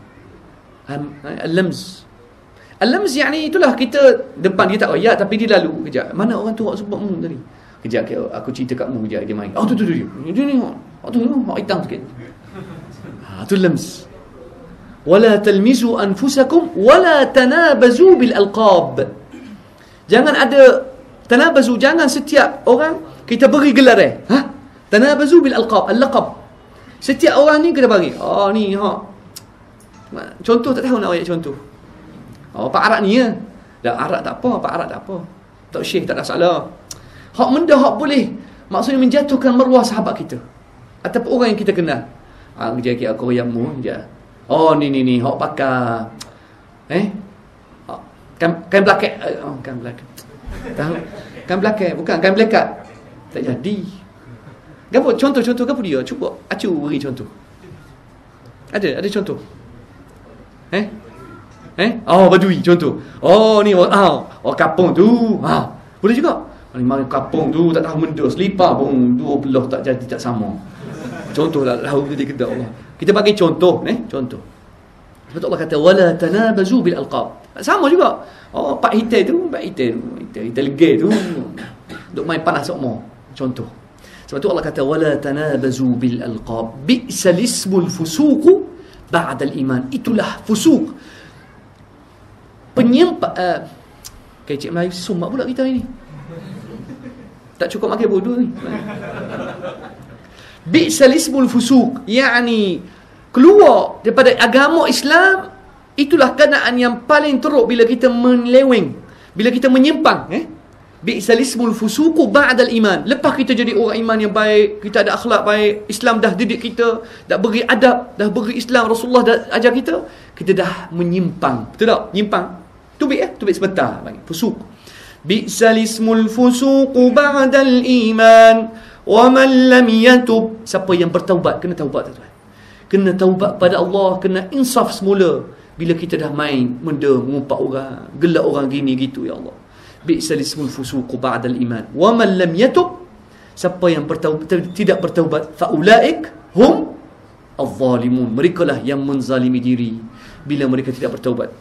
Al-lams. Al-lams yani itulah kita depan dia tak royak tapi dia lalu kejap. Mana orang tu hak sebut mu tadi? Kejap aku cerita kat mu kejap dia main. Oh tu tu tu dia. Dia ni hak tu hak hitam sikit. Ha tu lams. Wala talmizu anfusakum wala tanabazu bil alqab. Jangan ada tanabazu, jangan setiap orang kita beri gelar eh. Ha? Tanabazu bil alqab, al-laqab. Setiap orang ni kita bagi. Oh ni ha. Contoh tak tahu nak ayat contoh. Oh Pak Arab ni ya. Dah Arab tak apa, Pak Arab tak apa. Tak Syekh tak ada salah. Hak mendah hak boleh. Maksudnya menjatuhkan maruah sahabat kita. Ataupun orang yang kita kenal. Ah ha, kerja aku yang mu je. Oh ni ni ni hak pakar. Eh? Kan kan blaket. Oh kan blaket. Tahu? Kan blaket bukan kan blakat. Tak jadi. Gapo contoh-contoh gapo dia? Cuba acu beri contoh. Ada, ada contoh. Eh? Eh? Oh, badui contoh. Oh, ni ah, oh kampung tu. Ha, boleh juga. Ni mari kampung tu tak tahu benda, selipar pun dua belah tak jadi tak sama. Contohlah lahu di kedai Allah. Kita bagi contoh, eh? Contoh. Sebab Allah kata wala tanabazu bil alqab. Sama juga. Oh, Pak Hitai tu, Pak Hitai tu, Hitai, Hitai legay tu. Duk main panas semua. Contoh. Sebab tu Allah kata wala tanabazu bil alqab bi'sal ismul fusuq ba'da al iman. Itulah fusuq, penyimpan uh, kecik Melayu sumak pula kita ini. Tak cukup makan bodoh ni. Bi'sal ismul fusuq yakni keluar daripada agama Islam. Itulah keadaan yang paling teruk bila kita meleweng, bila kita menyimpang, eh? Bi'sal ismul fusuqu ba'dal iman. Lepas kita jadi orang iman yang baik, kita ada akhlak baik, Islam dah didik kita, dah beri adab, dah beri Islam, Rasulullah dah ajar kita, kita dah menyimpang. Betul tak? Nyimpang. Tubik eh? Tubik sebentar bagi fusuq. Bi'sal ismul fusuqu ba'dal iman wa man lam yatub. Siapa yang bertaubat, kena taubat tuan. Kena taubat pada Allah, kena insaf semula. Bila kita dah main benda mengumpat orang, gelak orang gini gitu, ya Allah. Bi'sal ismul fusuq ba'dal iman wa man lam yatub. Siapa yang bertaubat, tidak bertaubat, faulaik hum az-zalimun. Mereka lah yang menzalimi diri bila mereka tidak bertaubat.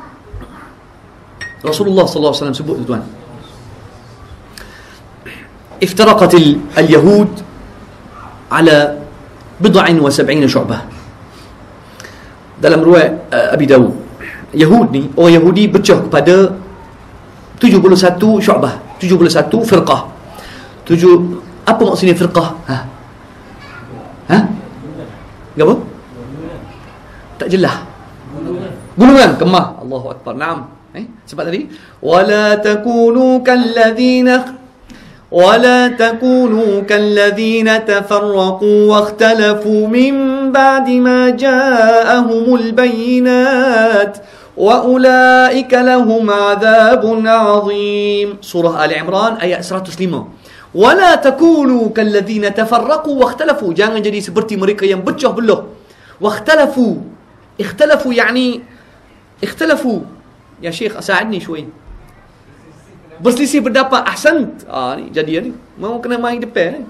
Rasulullah sallallahu alaihi wasallam sebut tuan, افترقت اليهود على بضع وسبعين شعبة. Dalam riwayat uh, Abi Dawud, Yahud ni, orang Yahudi pecah kepada tujuh puluh satu syu'bah, tujuh puluh satu firqah. Tujuh, apa maksudnya firqah? Ha? Ha? Apa? Tak jelas. Gulungan, kemah. Allahu Akbar. Naam. Eh? Sebab tadi wala takunu kalladzina ولا تكونوا كالذين تفرقوا واختلفوا من بعد ما جاءهم البينات وأولئك لهم عذاب عظيم. Surah Ali Imran ayat seratus lima. ولا تكونوا كالذين تفرقوا واختلفوا, jangan jadi seperti mereka yang pecah belah. واختلفوا, اختلفوا يعني اختلفوا يا شيخ ساعدني شوي. Berselisih pendapat. Ahsant. Ah ni jadi ni. Mau kena main depan ni.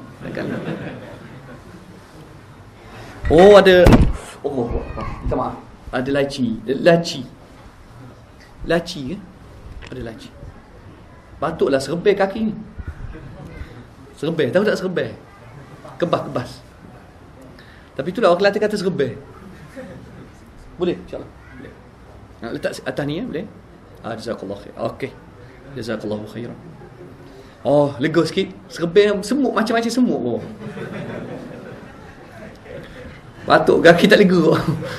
Oh ada. Allah. Minta maaf. Ada laci. Laci. Laci ke? Ada laci. Patutlah serebel kaki ni. Serebel. Tahu tak serebel? Kebas-kebas. Tapi itulah orang Kelantan kata serebel. Boleh? InsyaAllah. Boleh. Nak letak atas ni ya? Boleh? Ah, jazakallah khair. Okey. Jazakallahu khairan. Oh, lega sikit. Serebel semut, macam-macam semut bawah. Batuk kaki tak lega.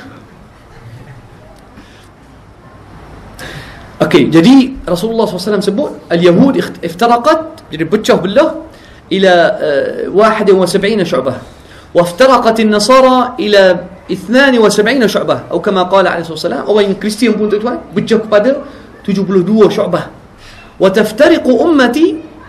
Okey, jadi Rasulullah sallallahu alaihi wasallam sebut al-Yahud iftaraqat, jadi pecah belah ila uh, واحد وسبعين شعبة وافترقت النصارى إلى اثنين وسبعين شعبة أو كما قال عليه الصلاة والسلام. Orang Kristian pun tuan-tuan pecah kepada tujuh puluh dua syu'bah. وتفترق أمتي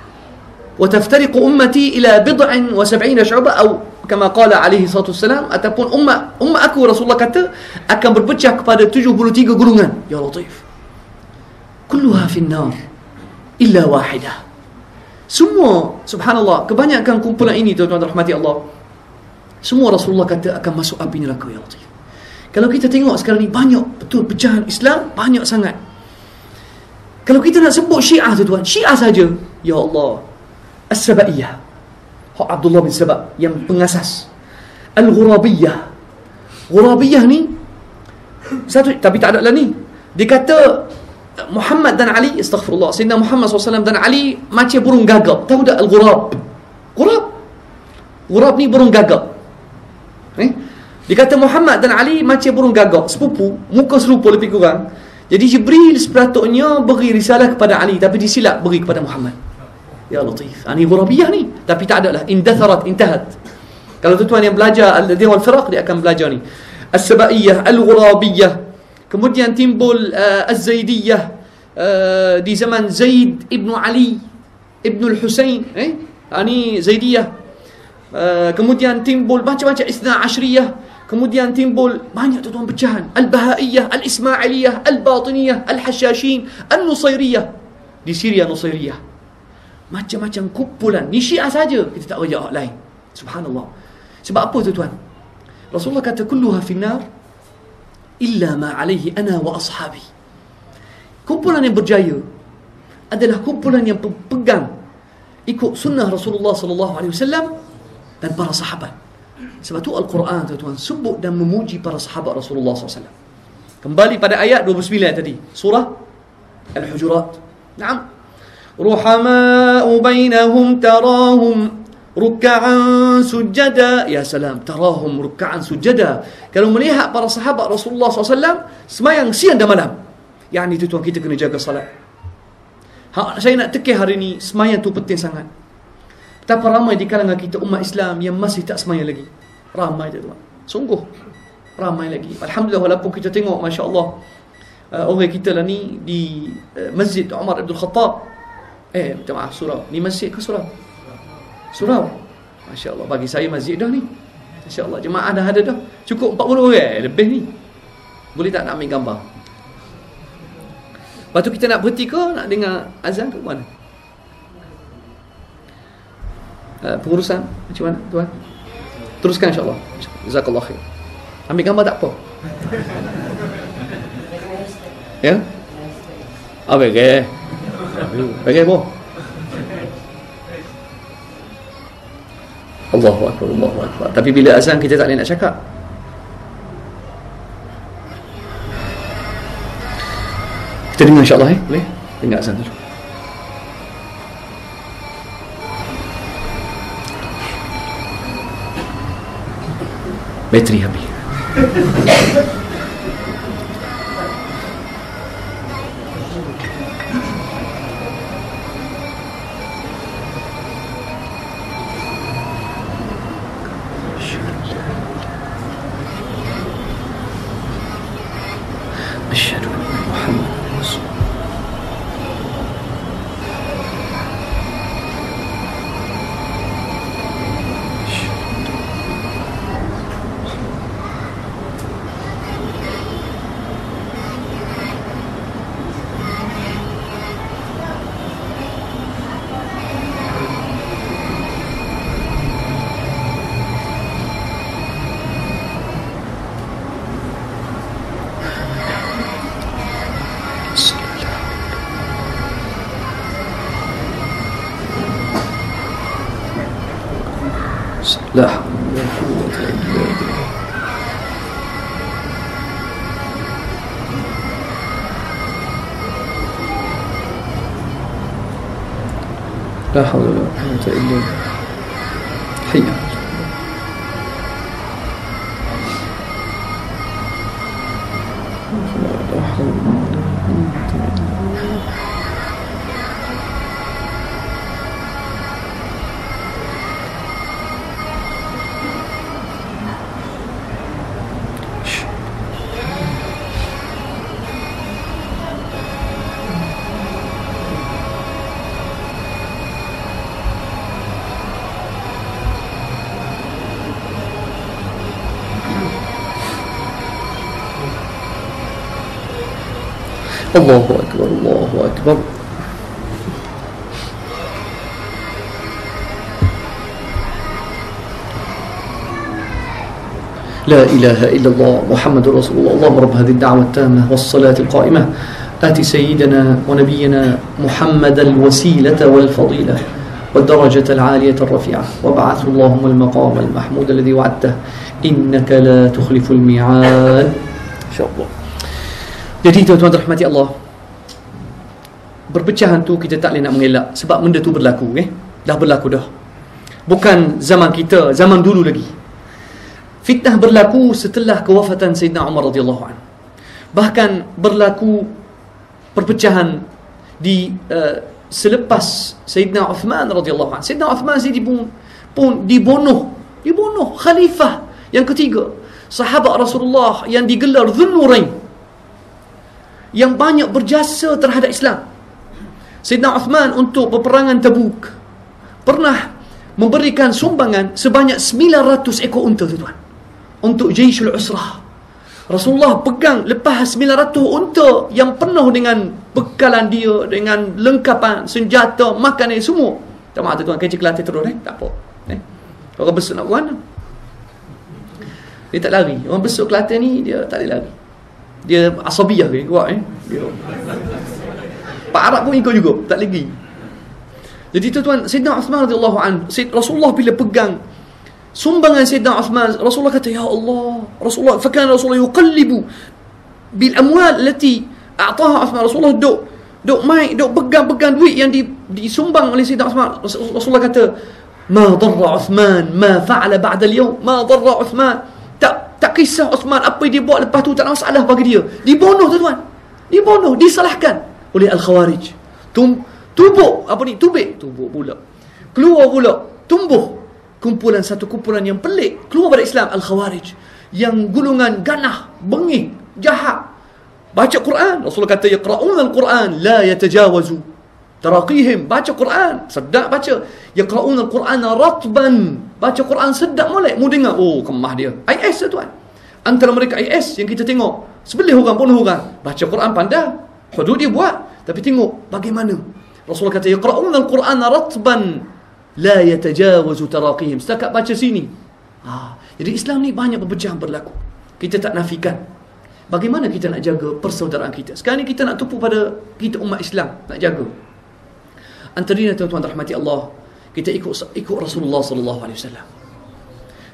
وتفترق أمتي إلى بضع وسبعين شعبة أو كما قال عليه الصلاة والسلام, ataupun umat umat aku Rasulullah kata akan berpecah kepada tujuh puluh tiga golongan. Ya Latif. Kulluha finnar illa wahidah. Semua, subhanallah, kebanyakan kumpulan ini tuan-tuan rahmati Allah, semua Rasulullah kata akan masuk api neraka. Ya Latif. Kalau kita tengok sekarang ni banyak betul pecahan Islam, banyak sangat. Kalau kita nak sebut Syiah tu tuan, Syiah saja, ya Allah, As-Sabaiyah, Abdullah bin Sabah yang pengasas, Al-Ghurabiyah. Ghurabiyah ni satu, tapi tak ada lah ni. Dia kata Muhammad dan Ali, astaghfirullah, Sayyidina Muhammad sallallahu alaihi wasallam dan Ali macam burung gagak. Tahu tak Al-Ghurab? Ghurab. Ghurab ni burung gagak. Eh? Dia kata Muhammad dan Ali macam burung gagak, sepupu, muka serupa lebih kurang. Jadi Jibril sepatutnya beri risalah kepada Ali, tapi disilap beri kepada Muhammad. Ya Latif. Ini Ghurabiyah ni. Tapi tak ada lah. Indatharat, intahat. Kalau tuan-tuan yang belajar Al-Din wal-Firaq, dia akan belajar ni. As-Sabaiyah, Al-Ghurabiyah. Kemudian timbul uh, Az-Zaidiyah uh, di zaman Zaid ibnu Ali ibnu Al-Husain. Eh? Ini Zaidiyah. Uh, kemudian timbul macam-macam Isna Ashriyah. Kemudian timbul banyak tuan-tuan pecahan. Al-Bahaiyah, Al-Ismailiyah, Al-Batiniyah, Al-Hashashin, Al-Nusairiyah. Di Syria Nusairiyah. Macam-macam kumpulan. Ni Syiah saja. Kita tak rajak lain. Subhanallah. Sebab apa tuan-tuan? Rasulullah kata kulluha finnar illa ma alaihi ana wa ashabi. Kumpulan yang berjaya adalah kumpulan yang pegang ikut sunnah Rasulullah sallallahu alaihi wasallam dan para sahabat. Sebab tu Al-Quran tuan-tuan sebut dan memuji para sahabat Rasulullah sallallahu alaihi wasallam. Kembali pada ayat dua puluh sembilan tadi, surah Al-Hujurat. Naam. Ruhama'u bainahum tarahum ruk'an sujada. Ya salam, tarahum ruk'an sujada. Kalau melihat para sahabat Rasulullah sallallahu alaihi wasallam semayang siang dan malam. Yang ni tuan-tuan kita kena jaga salat. Ha, saya nak tekeh hari ni, semayang tu penting sangat. Betapa ramai di kalangan kita umat Islam yang masih tak semayang lagi. Ramai tuan-tuan. Sungguh ramai lagi. Alhamdulillah, walaupun kita tengok masya-Allah uh, orang kita lah ni di uh, Masjid Umar Ibn Khattab. Eh, minta maaf, surau. Ni masjid ke surau? Surau. Masya-Allah, bagi saya masjid dah ni. Masya-Allah, jemaah dah ada dah. Cukup empat puluh orang lebih ni. Boleh tak nak ambil gambar? Lepas tu kita nak berhenti ke? Nak dengar azan ke mana? Uh, pengurusan macam mana tuan? Teruskan insya-Allah. Jazakallah khair. Ambil gambar tak apa. Ya? Ah, baik. Baik, boh. Allahu Akbar, Allahu Akbar. Tapi bila azan kita tak boleh nak cakap. Kita dengar insya-Allah, eh? Boleh? Dengar azan dulu. Bateri habis. Asyhadu anna Muhammadan Rasulullah. La hawla wa la quwwata illa billah. La hawla wa la quwwata illa billah. Hayya. La hawla wa la quwwata illa billah. Allahu Akbar, Allahu Akbar. لا إله إلا الله محمد رسول الله. اللهم رب هذه الدعوة التامة والصلاة القائمة آت سيدنا ونبينا محمد الوسيلة والفضيلة والدرجة العالية الرفيعة وابعثه اللهم المقام المحمود الذي وعدته إنك لا تخلف الميعاد إن شاء الله. Jadi tuan-tuan rahmati Allah, perpecahan tu kita tak boleh nak mengelak sebab benda tu berlaku, eh? Dah berlaku dah. Bukan zaman kita, zaman dulu lagi. Fitnah berlaku setelah kewafatan Sayyidina Umar radhiyallahu anhu. Bahkan berlaku perpecahan di uh, selepas Sayyidina Uthman radhiyallahu anhu. Sayyidina Uthman sendiri pun, pun dibunuh, dibunuh khalifah yang ketiga, sahabat Rasulullah yang digelar Dhunnurain, yang banyak berjasa terhadap Islam. Sayyidina Uthman untuk peperangan Tabuk pernah memberikan sumbangan sebanyak sembilan ratus ekor unta, tuan-tuan, untuk Jaishul Usrah. Rasulullah pegang lepas sembilan ratus unta yang penuh dengan bekalan dia, dengan lengkapan senjata, makanan semua. Tak maaf tuan-tuan, kecil Kelantan terus, eh? Tak apa, eh? Orang besok nak buat mana? Dia tak lari. Orang besok Kelantan ni dia tak boleh lari. Dia asabiyah ke kuat, eh? Dia Pak Arab pun ikut juga, tak lagi. Jadi tuan-tuan, Sayyidina Uthman radhiyallahu anhu, Rasulullah bila pegang sumbangan Sayyidina Uthman, Rasulullah kata, ya Allah, Rasulullah fakan Rasulullah yuqallibu bil amwal allati a'taha Uthman. Rasulullah duk duk mai duk pegang-pegang duit yang di, disumbang oleh Sayyidina Uthman. Rasulullah kata, ma darra Uthman ma fa'ala ba'da al-yawm, ma darra Uthman. Tak tak kisah Uthman apa dia buat lepas tu, tak ada masalah bagi dia. Dibunuh, tuan-tuan. Dibunuh, disalahkan oleh Al-Khawarij. Tum, tubuk, apa ni, tubik, tubuk pula. Keluar pula, tumbuh kumpulan, satu kumpulan yang pelik keluar pada Islam, Al-Khawarij, yang gulungan ganah, bengih, jahat. Baca Quran, Rasulullah kata, yaqra'una al-Quran la yatajawazu taraqihim. Baca Quran, sedap baca. Yaqra'una al-Quran ratban. Baca Quran sedap molek, mu dengar, oh kemah dia. I S, tuan. Antara mereka I S yang kita tengok, sebelih orang, bunuh orang. Baca Quran pandai, hudud dia buat, tapi tengok bagaimana Rasulullah kata, yaqra'una al-Quran ratban la yatajawazu taraqihim. Setakat baca sini. Ha, jadi Islam ni banyak perpecahan berlaku. Kita tak nafikan. Bagaimana kita nak jaga persaudaraan kita? Sekarang ni kita nak tumpu pada kita umat Islam, nak jaga. Antaranya tuan-tuan rahmati Allah, kita ikut ikut Rasulullah sallallahu alaihi wasallam.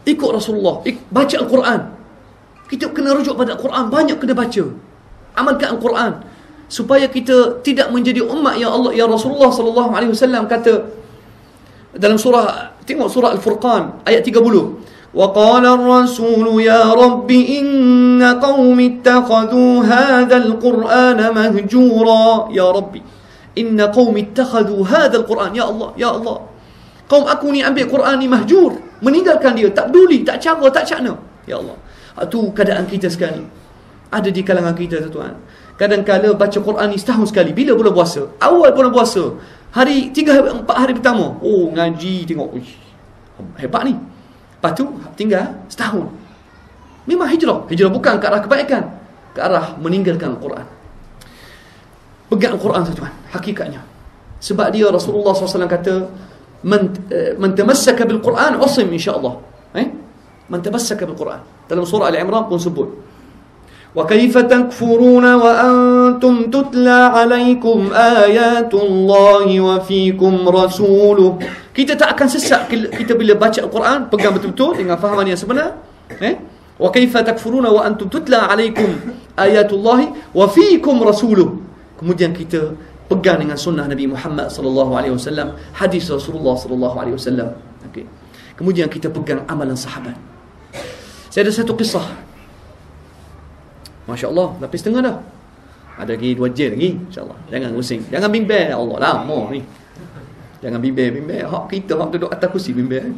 ikut Rasulullah, ik, baca Al-Quran. Kita kena rujuk pada Al-Quran, banyak kena baca, amalkan Al-Quran, supaya kita tidak menjadi umat yang Allah, yang Rasulullah sallallahu alaihi wasallam kata dalam surah, tengok surah Al-Furqan ayat tiga puluh, wa qala ar-rasul ya rabbi inna qaumi ittakhadhu hadzal qur'ana mahjura. Ya rabbi inna qaumi ittakhadhu hadzal qur'an, ya Allah, ya Allah, kaum aku ni ambil Quran ni mahjur, meninggalkan dia, tak peduli, tak cara, tak cakna. Ya Allah, itu keadaan kita sekarang, ada di kalangan kita tuan. Kadang-kadang baca Quran ni setahun sekali. Bila bulan puasa? Awal bulan puasa, hari tiga, empat hari pertama, oh ngaji, tengok, uish, hebat ni. Lepas tu tinggal setahun. Memang hijrah. Hijrah bukan ke arah kebaikan, ke arah meninggalkan Al-Quran. Pegang Al-Quran tuan, hakikatnya. Sebab dia Rasulullah sallallahu alaihi wasallam kata, man, man tamassaka bil Quran usim insya-Allah. Eh? Man tamassaka bil Quran. Dalam surah Al-Imran pun sebut, wa kaifa takfuruna wa antum tutla alaikum ayatullahi wa fikum rasuluh. Kita tak akan sesat kita bila baca Al-Quran, pegang betul-betul dengan fahaman yang sebenar. Eh? Wa kaifa takfuruna wa antum tutla alaikum ayatullahi wa fikum rasuluh. Kemudian kita pegang dengan sunnah Nabi Muhammad sallallahu alaihi wasallam, hadis Rasulullah sallallahu alaihi wasallam. Okey. Kemudian kita pegang amalan sahabat. Saya ada satu kisah. Masya-Allah, lapis setengah dah. Ada lagi dua jam lagi, insya-Allah. Jangan pusing. Jangan bimbang, Allah lama ni. Jangan bimbang-bimbang. Hak kita hak duduk atas kursi bimbang.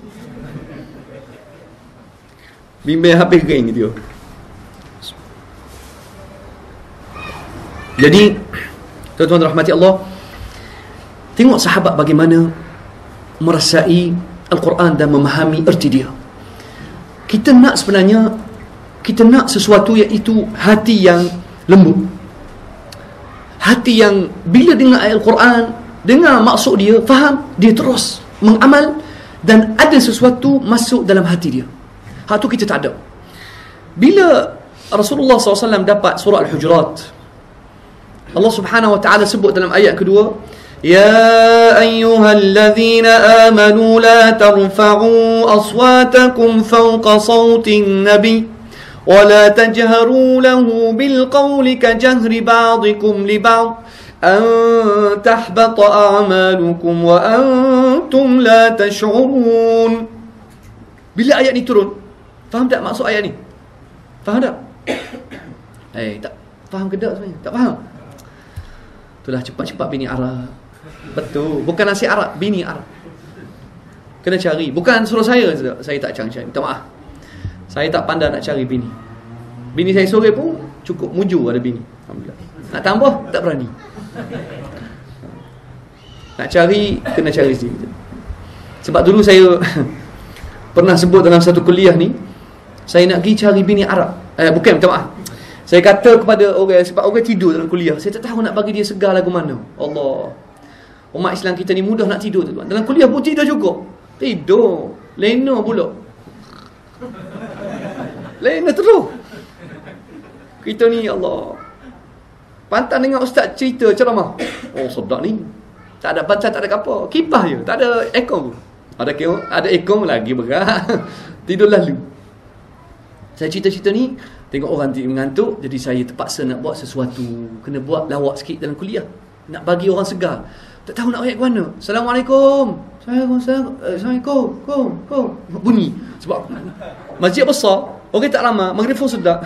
Bimbang habis kering gitu. Jadi, tuan-tuan rahmati Allah, tengok sahabat bagaimana merasai Al-Quran dan memahami erti dia. Kita nak sebenarnya, kita nak sesuatu iaitu hati yang lembut, hati yang bila dengar ayat Al-Quran, dengar maksud dia, faham, dia terus mengamal dan ada sesuatu masuk dalam hati dia. Hak tu kita tak ada. Bila Rasulullah sallallahu alaihi wasallam dapat surah Al-Hujurat, Allah subhanahu wa ta'ala sebut dalam ayat kedua, ya ayyuhalladzina amanu la tarfa'u aswatakum fawqa sawtin nabi wa la tajharu lahu bil qawli ka jahri ba'dikum li ba'd an tahbata a'malukum wa antum la tash'urun. Bila ayat ni turun, faham tak maksud ayat ni? Faham tak? Eh, tak faham ke tak sebenarnya? Tak faham. Itulah cepat-cepat bini Arab. Betul. Bukan nasi Arab, bini Arab. Kena cari. Bukan suruh saya, saya tak cari-cari. Minta maaf. Saya tak pandai nak cari bini. Bini saya sore pun cukup mujur ada bini. Alhamdulillah. Nak tambah, tak berani. Nak cari, kena cari sendiri. Sebab dulu saya pernah sebut dalam satu kuliah ni, saya nak pergi cari bini Arab. Eh, bukan, minta maaf. Saya kata kepada orang, sebab orang tidur dalam kuliah, saya tak tahu nak bagi dia segar lagu mana. Allah. Umat Islam kita ni mudah nak tidur tuan. Dalam kuliah pun tidur juga. Tidur. Lena pula. Lena terus. Kita ni Allah. Pantang dengar ustaz cerita ceramah. Oh sedap ni. Tak ada baca, tak ada apa. Kipas je. Tak ada aircon pun. Ada aircon, ada aircon lagi berat. Tidur lalu. Saya cerita-cerita ni, tengok orang mengantuk, jadi saya terpaksa nak buat sesuatu. Kena buat lawak sikit dalam kuliah. Nak bagi orang segar. Tak tahu nak ayat ke mana. Assalamualaikum. Assalamualaikum. Assalamualaikum. Bunyi. Sebab masjid besar, orang tak ramai, mikrofon sedap.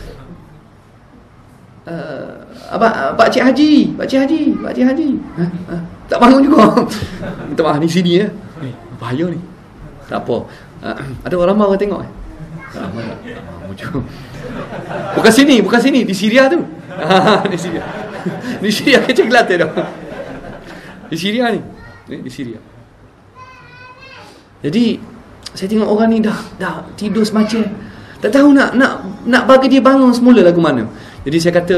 uh, Abang, Pak Cik Haji, Pak Cik Haji, Pak Cik Haji. Ha? Ha? Tak bangun juga. Minta maaf, ni sini ya. Eh, bahaya ni. Tak apa. Uh, ada orang ramai orang tengok eh. Ramai tak? Bukan sini, bukan sini, di Syria tu. Di Syria. Di Syria kecil Kelantan tu. Di Syria ni. Di Syria. Jadi saya tengok orang ni dah dah tidur semacam tak tahu nak nak nak bagi dia bangun semula lagu mana. Jadi saya kata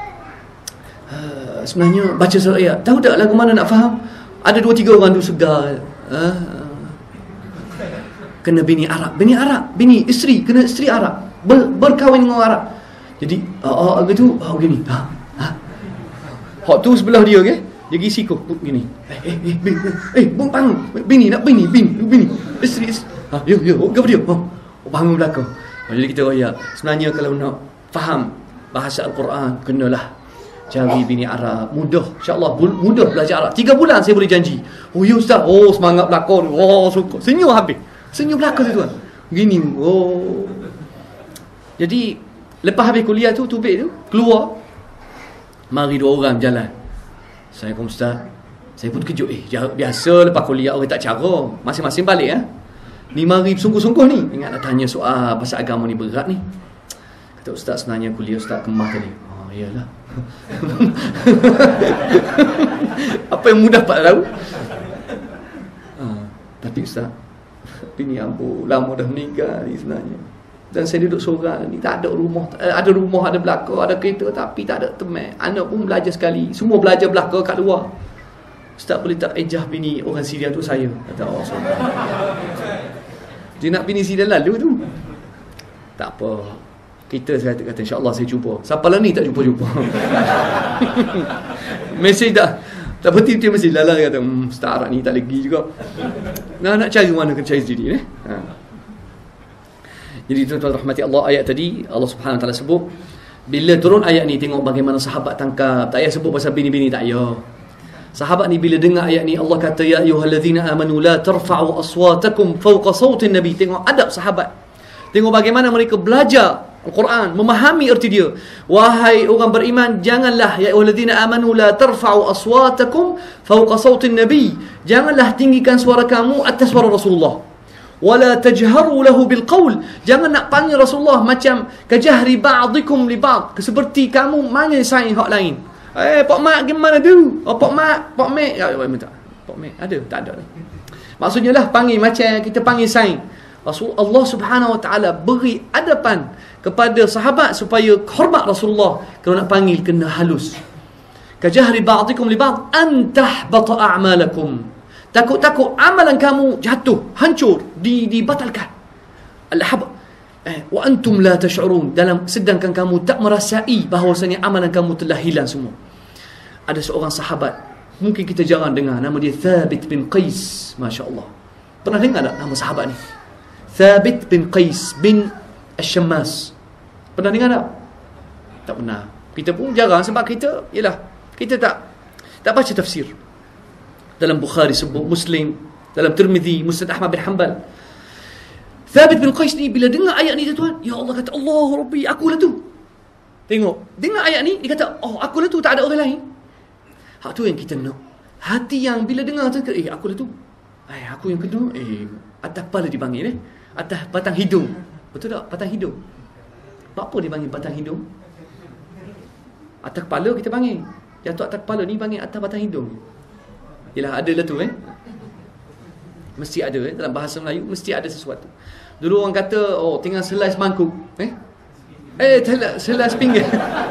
uh, sebenarnya baca surah ayat. Tahu tak lagu mana nak faham? Ada dua tiga orang tu segar. Uh, kena bini Arab, bini Arab, bini isteri, kena isteri Arab, Ber, berkahwin dengan orang Arab. Jadi ah uh, gitu, ah uh, gini. Ha. Ha. Hak tu sebelah dia ke? Okay? Dia pergi siku gini. Eh eh eh bini, eh bung bangun. Bini nak bini, bini, bini. Isteri. Ha, yo yo, ke dia. Ha. bangun belakang. Jadi kita royak. Sebenarnya kalau nak faham bahasa Al-Quran, kenalah cari bini Arab. Mudah, insyaAllah mudah belajar Arab. Tiga bulan saya boleh janji. Oh ya Ustaz, oh semangat belakang. Oh suka. Senyum habis. Senyum belakang tu tuan. Gini. Oh. Jadi lepas habis kuliah tu, tubik tu keluar. Mari dua orang jalan. Assalamualaikum Ustaz. Saya pun kejut. Eh biasa lepas kuliah orang tak cara. Masing-masing balik ya. Ni mari sungguh-sungguh ni. Ingat nak tanya soal pasal agama ni berat ni. Kata Ustaz, sebenarnya kuliah Ustaz kemah tadi. Oh iyalah. Apa yang mudah Pak tahu? Ha, tapi Ustaz, bini ambu lama dah meninggal ni sebenarnya. Dan saya duduk seorang ni, tak ada rumah, ada rumah, ada belakang, ada kereta, tapi tak ada teman. Anak pun belajar sekali, semua belajar belakang kat luar. Ustaz boleh tak ejah bini orang Syria tu saya? Kata Allah subhanahu. Dia nak bini Syria lalu tu. Tak apa. Kita saya kata insya-Allah saya cuba. Siapa lah ni tak jumpa-jumpa. Mesej tak. Tak berhenti dia mesti lala kata, hmm, Ustaz Arab ni tak lagi juga. Nah, nak cari mana kena cari sendiri eh. Ha. Jadi tuan-tuan rahmati Allah, ayat tadi Allah Subhanahu Wa Taala sebut bila turun ayat ni tengok bagaimana sahabat tangkap. Tak payah sebut pasal bini-bini, tak payah. Sahabat ni bila dengar ayat ni Allah kata ya ayyuhallazina amanu la tarfa'u aswatakum fawqa sautin nabi. Tengok adab sahabat. Tengok bagaimana mereka belajar Al-Quran, memahami erti dia. Wahai orang beriman, janganlah ya ayyuhallazina amanu la tarfa'u aswatakum fawqa sautin nabi. Janganlah tinggikan suara kamu atas suara Rasulullah. Wala tajharu lahu bil qaul. Jangan nak panggil Rasulullah macam kajahri ba'dikum li ba'd, seperti kamu manggil saing hak lain. Eh, Pak Mak gimana tu? Oh, Pak Mak, Pak Mek. Ya, minta. Pak Mek ada? Tak ada. Maksudnya lah panggil macam kita panggil saing. Rasul Allah Subhanahu Wa Taala beri adaban kepada sahabat supaya hormat Rasulullah. Kalau nak panggil kena halus. Kajahri ba'dikum li ba'd an tahbata a'malakum. Takut-takut amalan kamu jatuh, hancur, di dibatalkan. Al-hab eh, wa antum la tash'urun, dalam sedangkan kamu tak merasai bahawasanya amalan kamu telah hilang semua. Ada seorang sahabat, mungkin kita jarang dengar, nama dia Thabit bin Qais, masya-Allah. Pernah dengar tak nama sahabat ni? Thabit bin Qais bin Asy-Syammas. Pernah dengar tak? Tak pernah. Kita pun jarang sebab kita ialah kita tak tak baca tafsir. Dalam Bukhari sebut, Muslim, dalam Tirmizi, Musnad Ahmad bin Hanbal. Thabit bin Qais ni bila dengar ayat ni tuan, ya Allah kata, Allah Rabbi, akulah tu. Tengok, dengar ayat ni, dia kata, oh akulah tu, tak ada orang lain. Hak tu yang kita nak. Hati yang bila dengar tu, eh akulah tu. Eh aku yang kedua, eh atas kepala dipanggil eh. Atas batang hidung. Betul tak? Batang hidung. Apa dia panggil batang hidung? Atas kepala kita panggil. Jatuh atas kepala ni panggil atas batang hidung. Yalah ada lah tu eh. Mesti ada eh. Dalam bahasa Melayu mesti ada sesuatu. Dulu orang kata, oh tinggal selai semangkuk. Eh? Eh, selai sepinggan.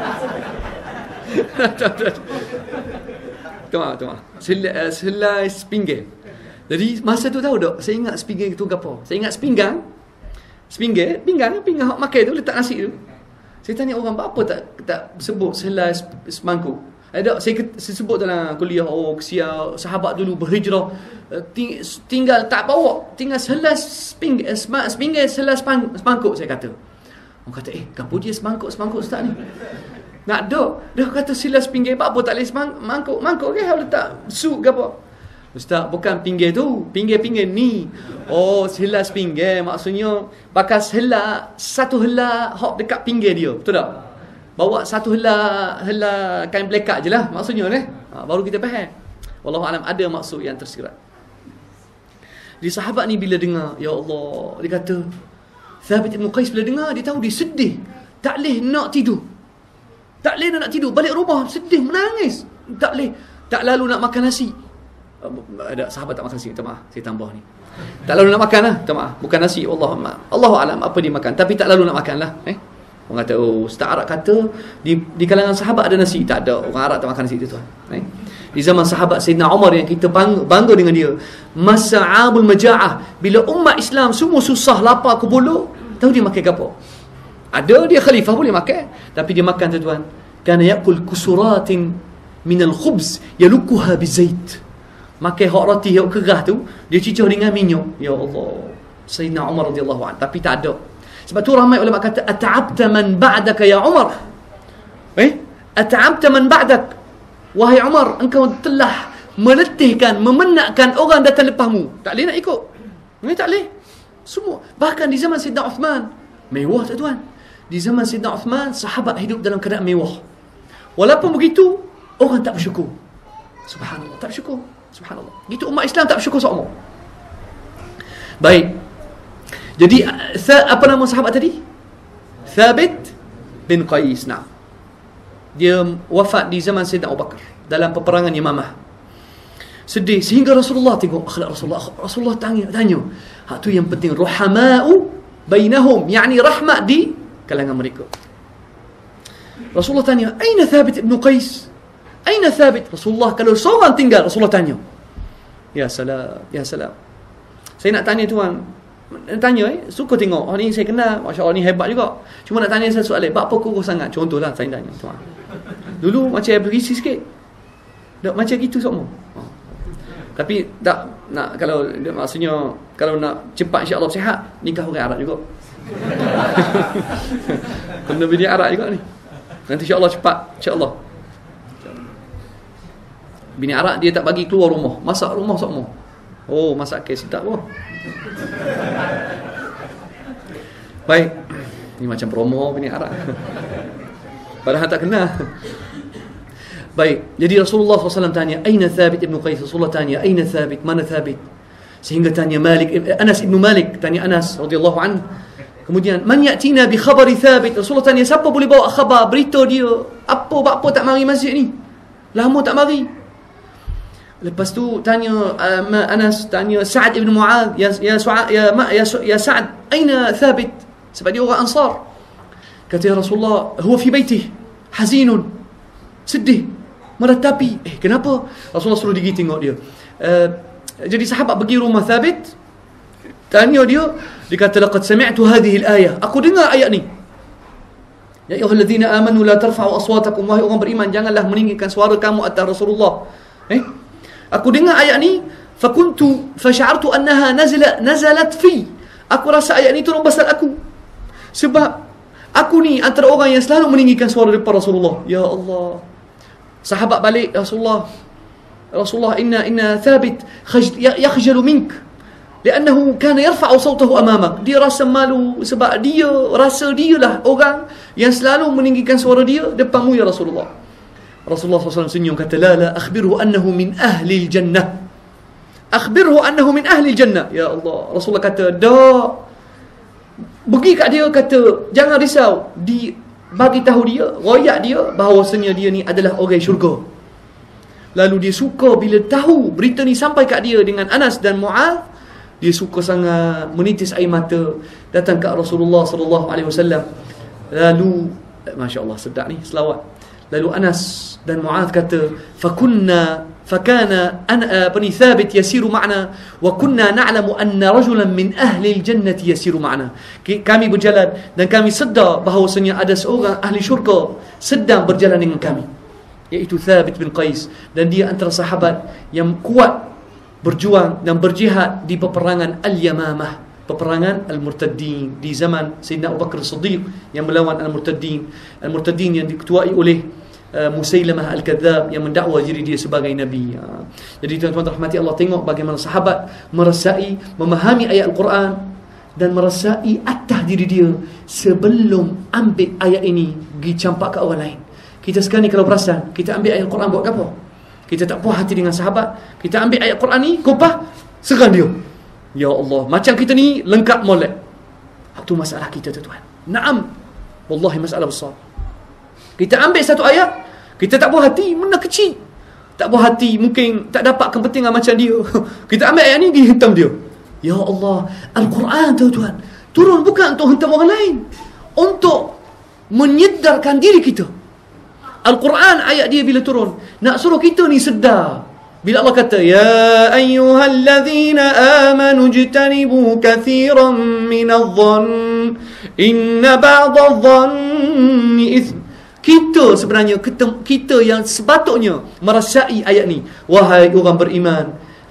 Tengok, tengok. Selai, selai sepinggan. Jadi masa tu tahu tak? Saya ingat sepinggan itu apa? Saya ingat sepinggan. Sepinggan, pinggan, pinggan hak makan tu, letak nasi tu. Saya tanya orang, apa tak tak sebut selai semangkuk? Eh tak, saya, saya sebut dalam kuliah, oh kesian sahabat dulu berhijrah, ting, tinggal tak bawa, tinggal selai sepinggan, sepinggan selai semangkuk, saya kata. Orang kata, eh, kenapa dia semangkuk-semangkuk Ustaz ni? Nak dok, dia kata selai sepinggan, apa tak boleh semangkuk, mangkuk ke, kalau letak sup ke apa? Ustaz, bukan pinggir tu, pinggir-pinggir ni. Oh, selai sepinggan, maksudnya bakal selai satu helai hok dekat pinggir dia, betul tak? Bawa satu helai helai kain blekat je lah maksudnya ni. Ha, baru kita faham. Wallahu alam ada maksud yang tersirat. Di sahabat ni bila dengar, ya Allah, dia kata Thabit bin Qais bila dengar, dia tahu dia sedih. Tak boleh nak tidur. Tak boleh nak tidur, balik rumah sedih, menangis. Tak boleh, tak lalu nak makan nasi. Ada sahabat tak makan nasi, minta maaf, saya tambah ni. Tak lalu nak makan lah, minta maaf. Bukan nasi, Allah Allahu alam apa dia makan, tapi tak lalu nak makan lah. Eh? Orang kata, oh Ustaz Arab kata di, di kalangan sahabat ada nasi. Tak ada, orang Arab tak makan nasi tu tuan. Eh? Di zaman sahabat Sayyidina Umar yang kita bangga, bangga dengan dia, masa Amul Maja'ah, bila umat Islam semua susah, lapar, kubuluk, tahu dia makan apa? Ada dia khalifah boleh makan, tapi dia makan tu tuan, kana yakul kusuratin minal khubz yalukuha bizait. Makan hak roti yang kerah tu, dia cicah dengan minyak. Ya Allah, Sayyidina Umar radhiyallahu anhu, tapi tak ada Sebab tu ramai ulama kata at'abta man ba'daka ya Umar. Eh? At'abta man ba'dak. Wahai Umar, engkau telah meletihkan, memenatkan orang datang lepasmu. Tak boleh nak ikut. Ini tak boleh. Semua. Bahkan di zaman Sayyidina Uthman, mewah tak tuan? Di zaman Sayyidina Uthman, sahabat hidup dalam keadaan mewah. Walaupun begitu, orang tak bersyukur. Subhanallah, tak bersyukur. Subhanallah. Gitu umat Islam tak bersyukur seumur. Baik. Jadi apa nama sahabat tadi? Thabit bin Qais. Nah. Dia wafat di zaman Sayyidina Abu Bakar dalam peperangan Yamamah. Sedih sehingga Rasulullah tengok akhlak Rasulullah. Rasulullah tanya, tanya. Hak tu yang penting, ruhama'u bainahum, yakni rahmat di kalangan mereka. Rasulullah tanya, "Aina Thabit ibn Qais?" Aina Thabit? Rasulullah kalau seorang tinggal, Rasulullah tanya. Ya salam, ya salam. Saya nak tanya tuan, nak tanya eh, suka tengok orang ni saya kenal, masya-Allah ni hebat juga. Cuma nak tanya satu soalan, apa kukuh sangat? Contohlah saya tanya tuan. Dulu macam berisi sikit. Tak macam gitu semua. Oh. Tapi tak nak, kalau maksudnya kalau nak cepat insya-Allah sihat, nikah orang Arab juga. Kena bini Arab juga ni. Nanti insya-Allah cepat, insya-Allah. Bini Arab dia tak bagi keluar rumah, masak rumah semua. Oh, masak kes sedap pun. Baik. Ni macam promo bini Arab. Padahal tak kenal. Baik. Jadi Rasulullah sallallahu alaihi wasallam tanya, "Aina Thabit ibn Qais?" Rasulullah tanya, "Aina Thabit? Mana Thabit?" Sehingga tanya Malik, Anas ibn Malik, tanya Anas radhiyallahu anhu. Kemudian, "Man ya'tina bi khabari Thabit?" Rasulullah tanya, siapa boleh bawa khabar, berita dia? Apa apa tak mari masjid ni? Lama tak mari. Lepas tu tanya uh, Anas tanya Sa'ad ibn Mu'adh, ya ya Su'a, ya ma ya, ya Sa'ad, aina Thabit? Sebab dia orang Ansar. Kata ya Rasulullah, huwa fi baitih hazinun, sedih, meratapi. Eh kenapa? Rasulullah suruh pergi tengok dia. Uh, jadi sahabat pergi rumah Thabit, tanya dia, dia kata laqad sami'tu hadhihi al-ayah. Aku dengar ayat ni. Ya ayyuhallazina amanu la tarfa'u aswatakum, wahai orang beriman janganlah meninggikan suara kamu atas Rasulullah. Eh? Aku dengar ayat ni, fakuntu fasha'artu annaha nazalat nazalat fi. Aku rasa ayat ni turun pasal aku. Sebab aku ni antara orang yang selalu meninggikan suara depan Rasulullah. Ya Allah. Sahabat balik, Rasulullah, Rasulullah inna inna Thabit yakhjalu mink li'annahu kana yarfa'u sawtahu amamak. Dia rasa malu sebab dia rasa dialah orang yang selalu meninggikan suara dia depanmu ya Rasulullah. Rasulullah sallallahu alaihi wasallam senyum kata, la la akhbirhu annahu min ahli jannah. Akhbirhu annahu min ahli jannah. Ya Allah. Rasulullah kata, dah. Pergi kat dia kata, jangan risau. Di bagi tahu dia, royak dia bahawasanya dia ni adalah orang syurga. Lalu dia suka bila tahu berita ni sampai kat dia dengan Anas dan Mu'adh, dia suka sangat menitis air mata datang kat Rasulullah sallallahu alaihi wasallam. Lalu masya-Allah sedap ni selawat. Lalu Anas dan Mu'adh kata, fakunna fakana ana bani Thabit yasiru ma'na wa kunna na'lamu anna rajulan min ahli al-jannati yasiru ma'na. Kami berjalan dan kami sedar bahawasanya ada seorang ahli syurga sedang berjalan dengan kami, iaitu Thabit bin Qais, dan dia antara sahabat yang kuat berjuang dan berjihad di peperangan Al-Yamamah, peperangan Al-Murtaddin di zaman Sayyidina Abu Bakar Siddiq yang melawan Al-Murtaddin. Al-Murtaddin yang diketuai oleh uh, Musailamah Al-Kadzab yang mendakwa diri dia sebagai Nabi. uh. Jadi tuan-tuan rahmati Allah, tengok bagaimana sahabat merasai, memahami ayat Al-Quran dan merasai atas diri dia sebelum ambil ayat ini pergi campak ke orang lain. Kita sekarang ni kalau perasan, kita ambil ayat Al-Quran buat apa? Kita tak puas hati dengan sahabat, kita ambil ayat Quran ni, kopah, serang dia. Ya Allah, macam kita ni lengkap molek. Itu masalah kita tuan. Naam, wallahi masalah besar. Kita ambil satu ayat, kita tak puas hati, benda kecil. Tak puas hati, mungkin tak dapat kepentingan macam dia. Kita ambil ayat ni, dihentam dia. Ya Allah, Al-Quran tuan-tuan turun bukan untuk hentam orang lain, untuk menyedarkan diri kita. Al-Quran ayat dia bila turun, nak suruh kita ni sedar. Bila Allah kata, ya ayyuhallazina amanu jtanibu kathiran minadh-dhann inna ba'dadh-dhanni itsm. Kita sebenarnya, kita, kita yang sepatutnya merasai ayat ni. Wahai orang beriman,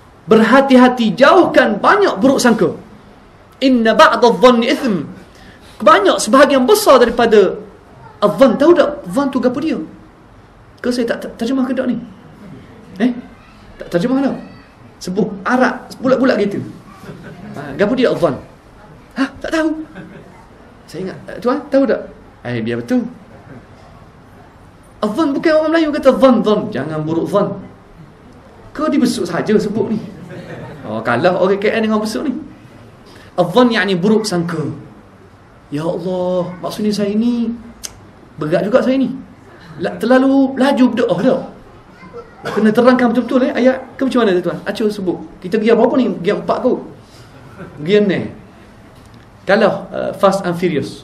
berhati-hati, jauhkan banyak buruk sangka. Inna ba'dadh-dhanni itsm. banyak sebahagian besar daripada adhan. Tahu tak adhan tu gapo dia? Ke saya tak terjemah ke tak ni? Eh? Tak terjemah tak? Sebut Arab bulat-bulat gitu. Ha, gapo dia adhan? Ha, tak tahu. Saya ingat, tuan tahu tak? Eh, biar betul. Adhan bukan orang Melayu kata dhan, dhan. Jangan buruk dhan. Kau dibesuk saja sebut ni. Oh, kalah orang K L dengan besuk ni. Adhan yakni buruk sangka. Ya Allah, maksudnya saya ni berat juga saya ni. Terlalu laju berdoa dah. Kena terangkan betul-betul eh ayat ke macam mana tuan? Acul sebut. Kita gear berapa ni? Gear empat kot. Gear ni. Kalah uh, Fast and Furious.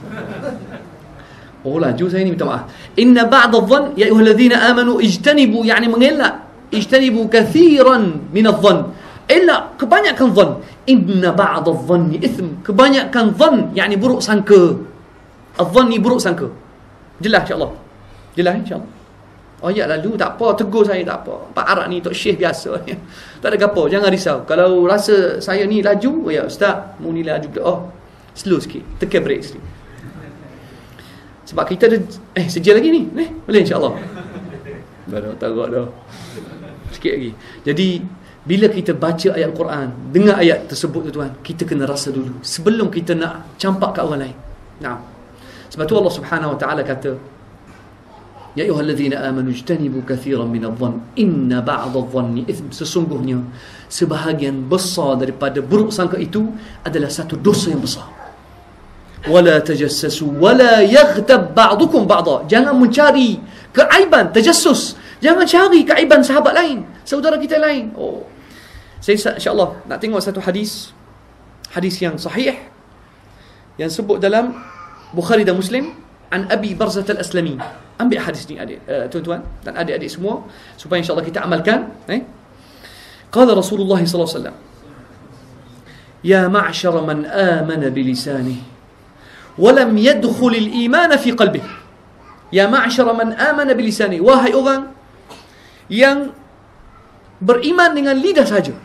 Oh, laju saya ni, minta maaf. Inna ba'd adh-dhann ya ayyuhallazina amanu ijtanibu, yani mengelak. Ijtanibu kathiran min adh-dhann. Illa kebanyakan dhann. Inna ba'd adh-dhanni ithm. Kebanyakan dhann yani buruk sangka. Adh-dhann ni buruk sangka. Jelas insya-Allah. Jelas insya-Allah. Oh ya, lalu tak apa, tegur saya tak apa. Pak Arab ni tok syekh biasa. Tak ada gapo, jangan risau. Kalau rasa saya ni laju, oh ya ustaz, mu ni laju dah. Oh, slow sikit. Tekan break sikit. Sebab kita ada eh sejam lagi ni. Eh, boleh insya-Allah. Baru tarak dah. Sikit lagi. Jadi bila kita baca ayat Al-Quran, dengar ayat tersebut tu tuan, kita kena rasa dulu sebelum kita nak campak kat orang lain. Naam. Sebab tu Allah Subhanahu wa taala kata, ya ayyuhallazina amanu ijtanibu katsiran minadh-dhann inna ba'dadh-dhanni itsm. Sesungguhnya sebahagian besar daripada buruk sangka itu adalah satu dosa yang besar. Wala tajassasu wala yaghtab ba'dukum ba'dha. Jangan mencari keaiban, tajassus. Jangan cari keaiban sahabat lain, saudara kita lain. Oh. Saya insya-Allah nak tengok satu hadis. Hadis yang sahih yang sebut dalam Bukhari dan Muslim an Abi Barzah al-Aslami. Ambil hadis ni adik, uh, tuan-tuan dan adik-adik semua supaya insya-Allah kita amalkan, eh. Qala Rasulullah sallallahu alaihi wasallam, ya ma'syara man amana bi lisanihi ولم يدخل الإيمان في قلبه. يا معشر من آمن بلسانه. Wahai orang yang beriman dengan lidah saja.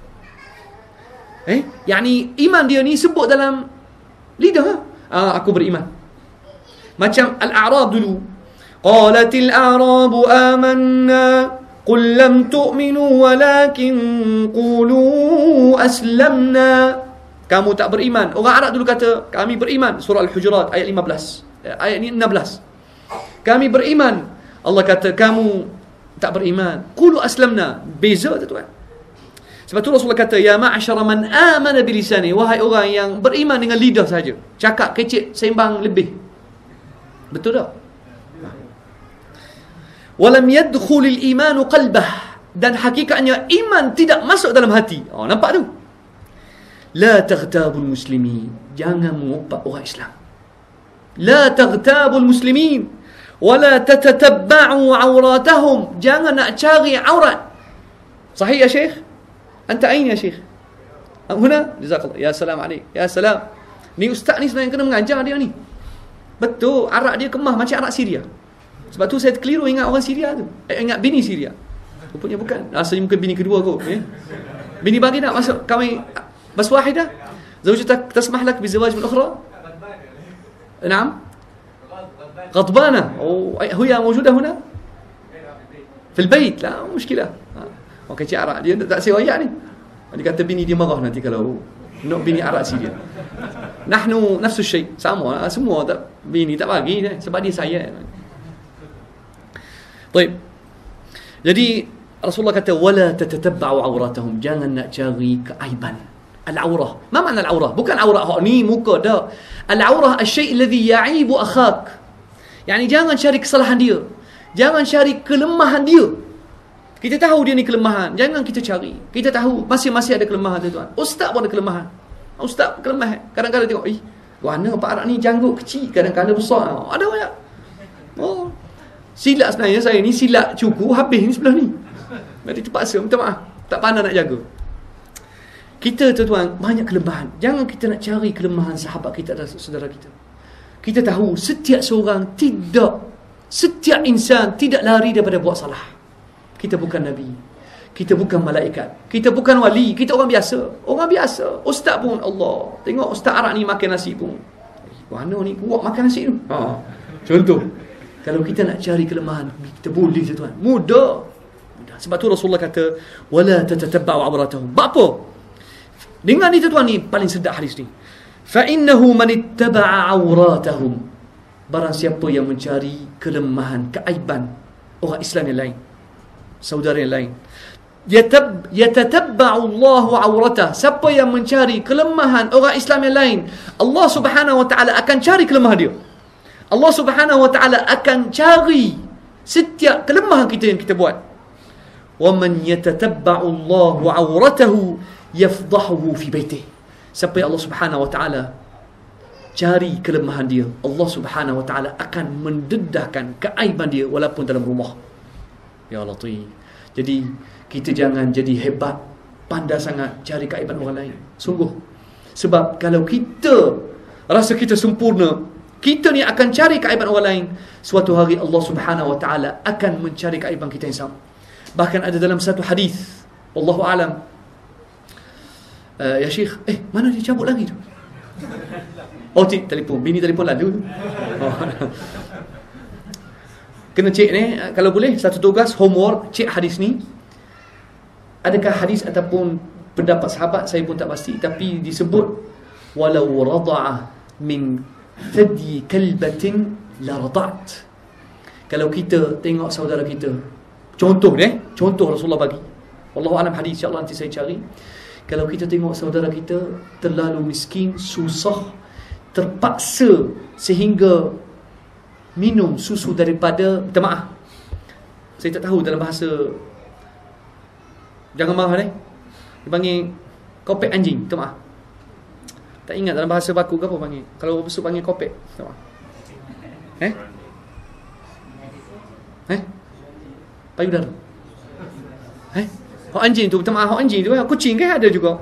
Eh, yani iman dia ni sebut dalam lidah. Ah, aku beriman. Macam Al-A'rab dulu. Qalatil a'rabu amanna qul lam tu'minu walakin qulu aslamna. Kamu tak beriman. Orang Arab dulu kata, kami beriman. Surah Al-Hujurat ayat lima belas. Ayat ni enam belas. Kami beriman. Allah kata, kamu tak beriman. Qulu aslamna. Beza tu tuan. Sebab tu Rasulullah kata, ya ma'asyara man amana bilisani. Wahai orang yang beriman dengan lidah saja. Cakap kecil, sembang lebih. Betul tak? Walam yadkhulil imanu qalbah. Dan hakikatnya iman tidak masuk dalam hati. Oh, nampak tu? La taghtabul muslimin. Jangan mengupak orang Islam. La taghtabul muslimin. Wala tatatabba'u awratahum. Jangan nak cari aurat. Sahih ya Syekh? Anta ain ya Syekh? Huna? Jazakallah. Ya salam alaik. Ya salam. Ni ustaz ni sebenarnya kena mengajar dia ni. Betul. Arak dia kemah macam arak Syria. Sebab tu saya keliru ingat orang Syria tu. Eh, ingat bini Syria. Rupanya bukan. Rasanya mungkin bini kedua kot. Eh? Bini bagi tak masuk kami بس واحدة زوجتك تسمح لك بزواج من أخرى؟ نعم غضبانة هي موجودة هنا في البيت لا مشكلة اوكي cik arak dia tak sewa ayat ni dia kata bini dia marah nanti kalau nak bini arak Syria. Nahnu nafsu syai sama semua tak bini tak bagi sebab dia sayang. Baik. Jadi Rasulullah kata wala tatatabba'u awratahum. Jangan nak cari keaiban. Al-aurah. Ma makna al-aurah? Bukan aurah hak ni muka dah. Al-aurah asy-syai' alladhi ya'ibu akhak. Yani jangan cari kesalahan dia. Jangan cari kelemahan dia. Kita tahu dia ni kelemahan, jangan kita cari. Kita tahu masing-masing ada kelemahan tu tuan. Ustaz pun ada kelemahan. Ustaz kelemahan. Kadang-kadang tengok, "Ih, mana Pak Arak ni janggut kecil, kadang-kadang besar." Oh, ada banyak. Oh. Silat sebenarnya saya ni silat cuku habis ni sebelah ni. Nanti terpaksa minta maaf. Tak pandai nak jaga. Kita tu tuan banyak kelemahan. Jangan kita nak cari kelemahan sahabat kita dan saudara kita. Kita tahu setiap seorang tidak, setiap insan tidak lari daripada buat salah. Kita bukan Nabi. Kita bukan malaikat. Kita bukan wali. Kita orang biasa. Orang biasa. Ustaz pun Allah. Tengok Ustaz Arak ni makan nasi pun. Mana ni kuat makan nasi tu. Ha. Contoh. Kalau kita nak cari kelemahan, kita boleh tuan. Mudah. Mudah. Sebab tu Rasulullah kata, wala tatatabba'u awratahum. Apa? Dengar ni tuan ni paling sedap hadis ni. Fa innahu man ittaba'a awratahum. Barang siapa yang mencari kelemahan, keaiban orang Islam yang lain, saudara yang lain, yatab yatatabba'u Allahu awratah. Siapa yang mencari kelemahan orang Islam yang lain, Allah Subhanahu wa taala akan cari kelemahan dia. Allah Subhanahu wa taala akan cari setiap kelemahan kita yang kita buat. Wa man yatatabba'u Allahu awratahu yafdahuhu fi baitihi. Siapa yang Allah Subhanahu wa taala cari kelemahan dia, Allah Subhanahu wa taala akan mendedahkan keaiban dia walaupun dalam rumah. Ya Latif. Jadi kita jangan jadi hebat, pandai sangat cari keaiban orang lain. Sungguh. Sebab kalau kita rasa kita sempurna, kita ni akan cari keaiban orang lain, suatu hari Allah Subhanahu wa taala akan mencari keaiban kita yang sama. Bahkan ada dalam satu hadis, wallahu alam, uh, ya Syekh, eh mana dia cabut lagi tu? Oh, cik, telefon. Bini telefon lalu. Oh. Kena cek ni, kalau boleh, satu tugas, homework, cek hadis ni. Adakah hadis ataupun pendapat sahabat, saya pun tak pasti. Tapi disebut, walau rada'ah min thadi kalbatin la rada'at. Kalau kita tengok saudara kita, contoh ni, contoh Rasulullah bagi. Wallahu alam hadis, insyaAllah nanti saya cari. Kalau kita tengok saudara kita terlalu miskin, susah, terpaksa sehingga minum susu daripada, minta maaf, saya tak tahu dalam bahasa, jangan marah eh, dia panggil kopek anjing, minta maaf, tak ingat dalam bahasa baku ke apa panggil. Kalau besok panggil kopek, minta maaf. Eh? Eh? Payudara. Eh? Hok anjing tu, minta maaf, hok anjing tu, kucing kan ada juga.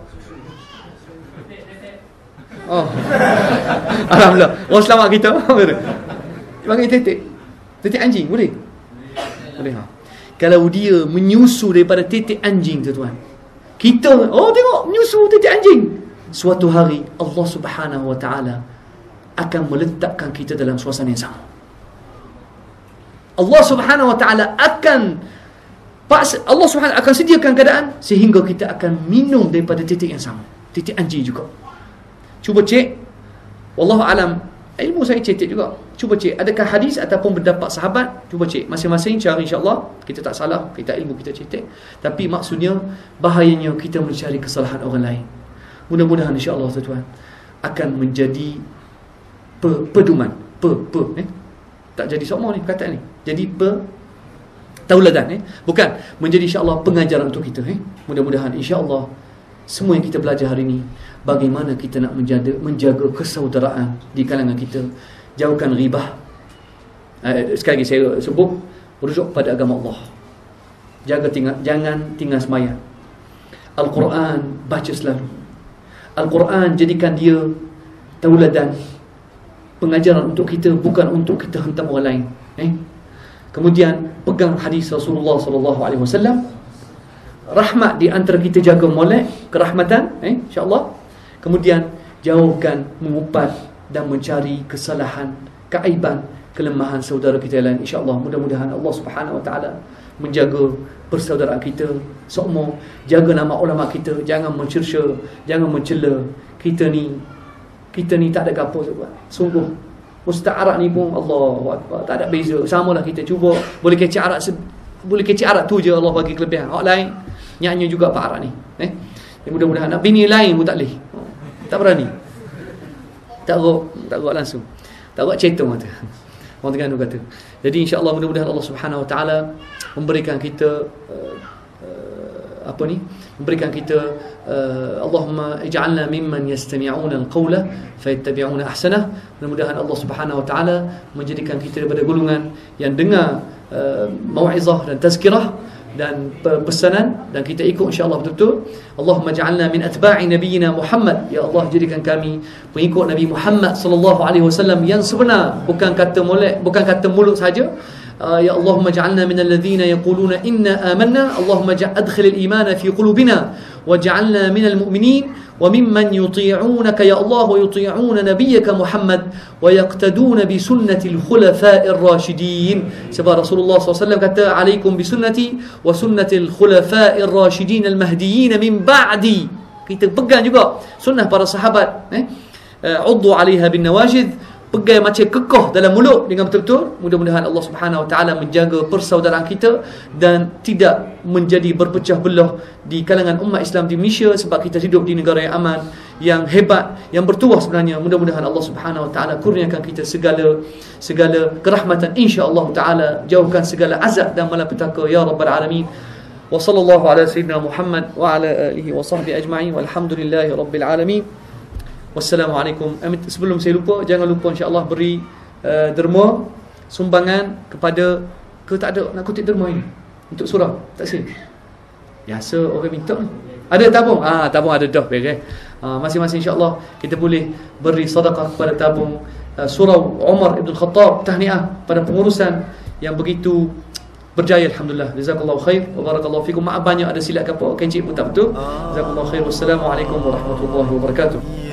Oh. Alhamdulillah. Oh, selamat kita. Panggil tetek. Tetek anjing boleh? Boleh ha. Kalau dia menyusu daripada tetek anjing tu tuan, kita, oh tengok menyusu tetek anjing, suatu hari Allah Subhanahu wa taala akan meletakkan kita dalam suasana yang sama. Allah Subhanahu wa taala akan paksa, Allah Subhanahu akan sediakan keadaan sehingga kita akan minum daripada tetek yang sama, tetek anjing juga. Cuba cek, wallahu alam, ilmu saya cetek juga. Cuba cek, adakah hadis ataupun pendapat sahabat, cuba cek. Masing-masing cari, insya-Allah. Kita tak salah, kita ilmu kita cetek. Tapi maksudnya, bahayanya kita mencari kesalahan orang lain. Mudah-mudahan insya-Allah tuan-tuan akan menjadi pe, pedoman, pe, pe, eh? Tak jadi sokmo ni perkataan ni. Jadi pe, tauladan, eh? Bukan, menjadi insya-Allah pengajaran untuk kita, eh? Mudah-mudahan insya-Allah semua yang kita belajar hari ini, bagaimana kita nak menjaga, menjaga kesaudaraan di kalangan kita, jauhkan ghibah. Eh, sekali lagi saya sebut, rujuk pada agama Allah, jaga tinggal, jangan tinggal sembahyang. Al-Quran baca selalu. Al-Quran jadikan dia tauladan, pengajaran untuk kita, bukan untuk kita hentam orang lain. Eh? Kemudian pegang hadis Rasulullah sallallahu alaihi wasallam. Rahmat di antara kita, jaga molek kerahmatan, eh, insya-Allah. Kemudian jauhkan mengupat dan mencari kesalahan, keaiban, kelemahan saudara kita lain, insya-Allah. Mudah-mudahan Allah Subhanahu wa taala menjaga persaudaraan kita semua, jaga nama ulama kita, jangan mencerca, jangan mencela. Kita ni kita ni tak ada gapo sebab. Sungguh Ustaz Arab ni pun Allahu akbar, tak ada beza, samalah kita. Cuba boleh kecek Arab, boleh kecek Arab tu je Allah bagi kelebihan. Hak lain nyanyi juga Pak Arab ni, eh. Mudah-mudahan nak bini lain pun tak boleh. Tak berani. Tak rok, tak rok langsung. Tak rok cetong kata. Orang Terengganu kata. Jadi insya-Allah mudah-mudahan Allah Subhanahu wa taala memberikan kita uh, uh, apa ni? Memberikan kita uh, Allahumma ij'alna mimman yastami'una al-qawla fayattabi'una ahsanah. Mudah-mudahan Allah Subhanahu wa taala menjadikan kita daripada golongan yang dengar uh, mau'izah dan tazkirah dan pesanan, dan kita ikut insya-Allah betul-betul. Allahumma ja'alna min atba'i nabiyyina Muhammad. Ya Allah, jadikan kami pengikut Nabi Muhammad sallallahu alaihi wasallam yang sebenar, bukan kata molek, bukan kata mulut saja, uh, ya Allahumma ja'alna minal ladzina yaquluna inna amanna, Allahumma adkhilil imana fi qulubina waj'alna minal mu'minin wa mimman yuti'unaka ya Allah wa yuti'una nabiyyaka Muhammad wa yaqtaduna bi sunnatil khulafa'ir rasyidin. Sebab Rasulullah sallallahu alaihi wasallam kata, alaikum bi sunnati wa sunnatil khulafa'ir rasyidin al mahdiyyin min ba'di. Kita pegang juga sunnah para sahabat, eh uddu 'alaiha bin nawajid, pegang macam kekoh dalam mulut dengan betul-betul. Mudah-mudahan Allah Subhanahu Wa Taala menjaga persaudaraan kita dan tidak menjadi berpecah belah di kalangan umat Islam di Malaysia, sebab kita hidup di negara yang aman, yang hebat, yang bertuah sebenarnya. Mudah-mudahan Allah Subhanahu Wa Taala kurniakan kita segala segala kerahmatan, insya-Allah taala, jauhkan segala azab dan malapetaka ya rabbal alamin. Wa sallallahu ala sayyidina Muhammad wa ala alihi wa sahbihi ajma'in walhamdulillahi rabbil alamin. Wassalamualaikum. Sebelum saya lupa, jangan lupa insya-Allah beri uh, derma sumbangan kepada, ke tak ada nak kutip derma ini untuk surau Taksim. Biasa orang minta ni. Ada tabung? Ah, tabung ada dah, baik. Ah, masing-masing insya-Allah kita boleh beri sedekah kepada tabung uh, surau Umar Ibn Khattab, tahniah pada pengurusan yang begitu berjaya, alhamdulillah. Jazakallahu khair wa barakallahu fikum. Maaf banyak ada silap apa, kencik pun tak betul. Jazakallahu khair. Wassalamualaikum warahmatullahi wabarakatuh.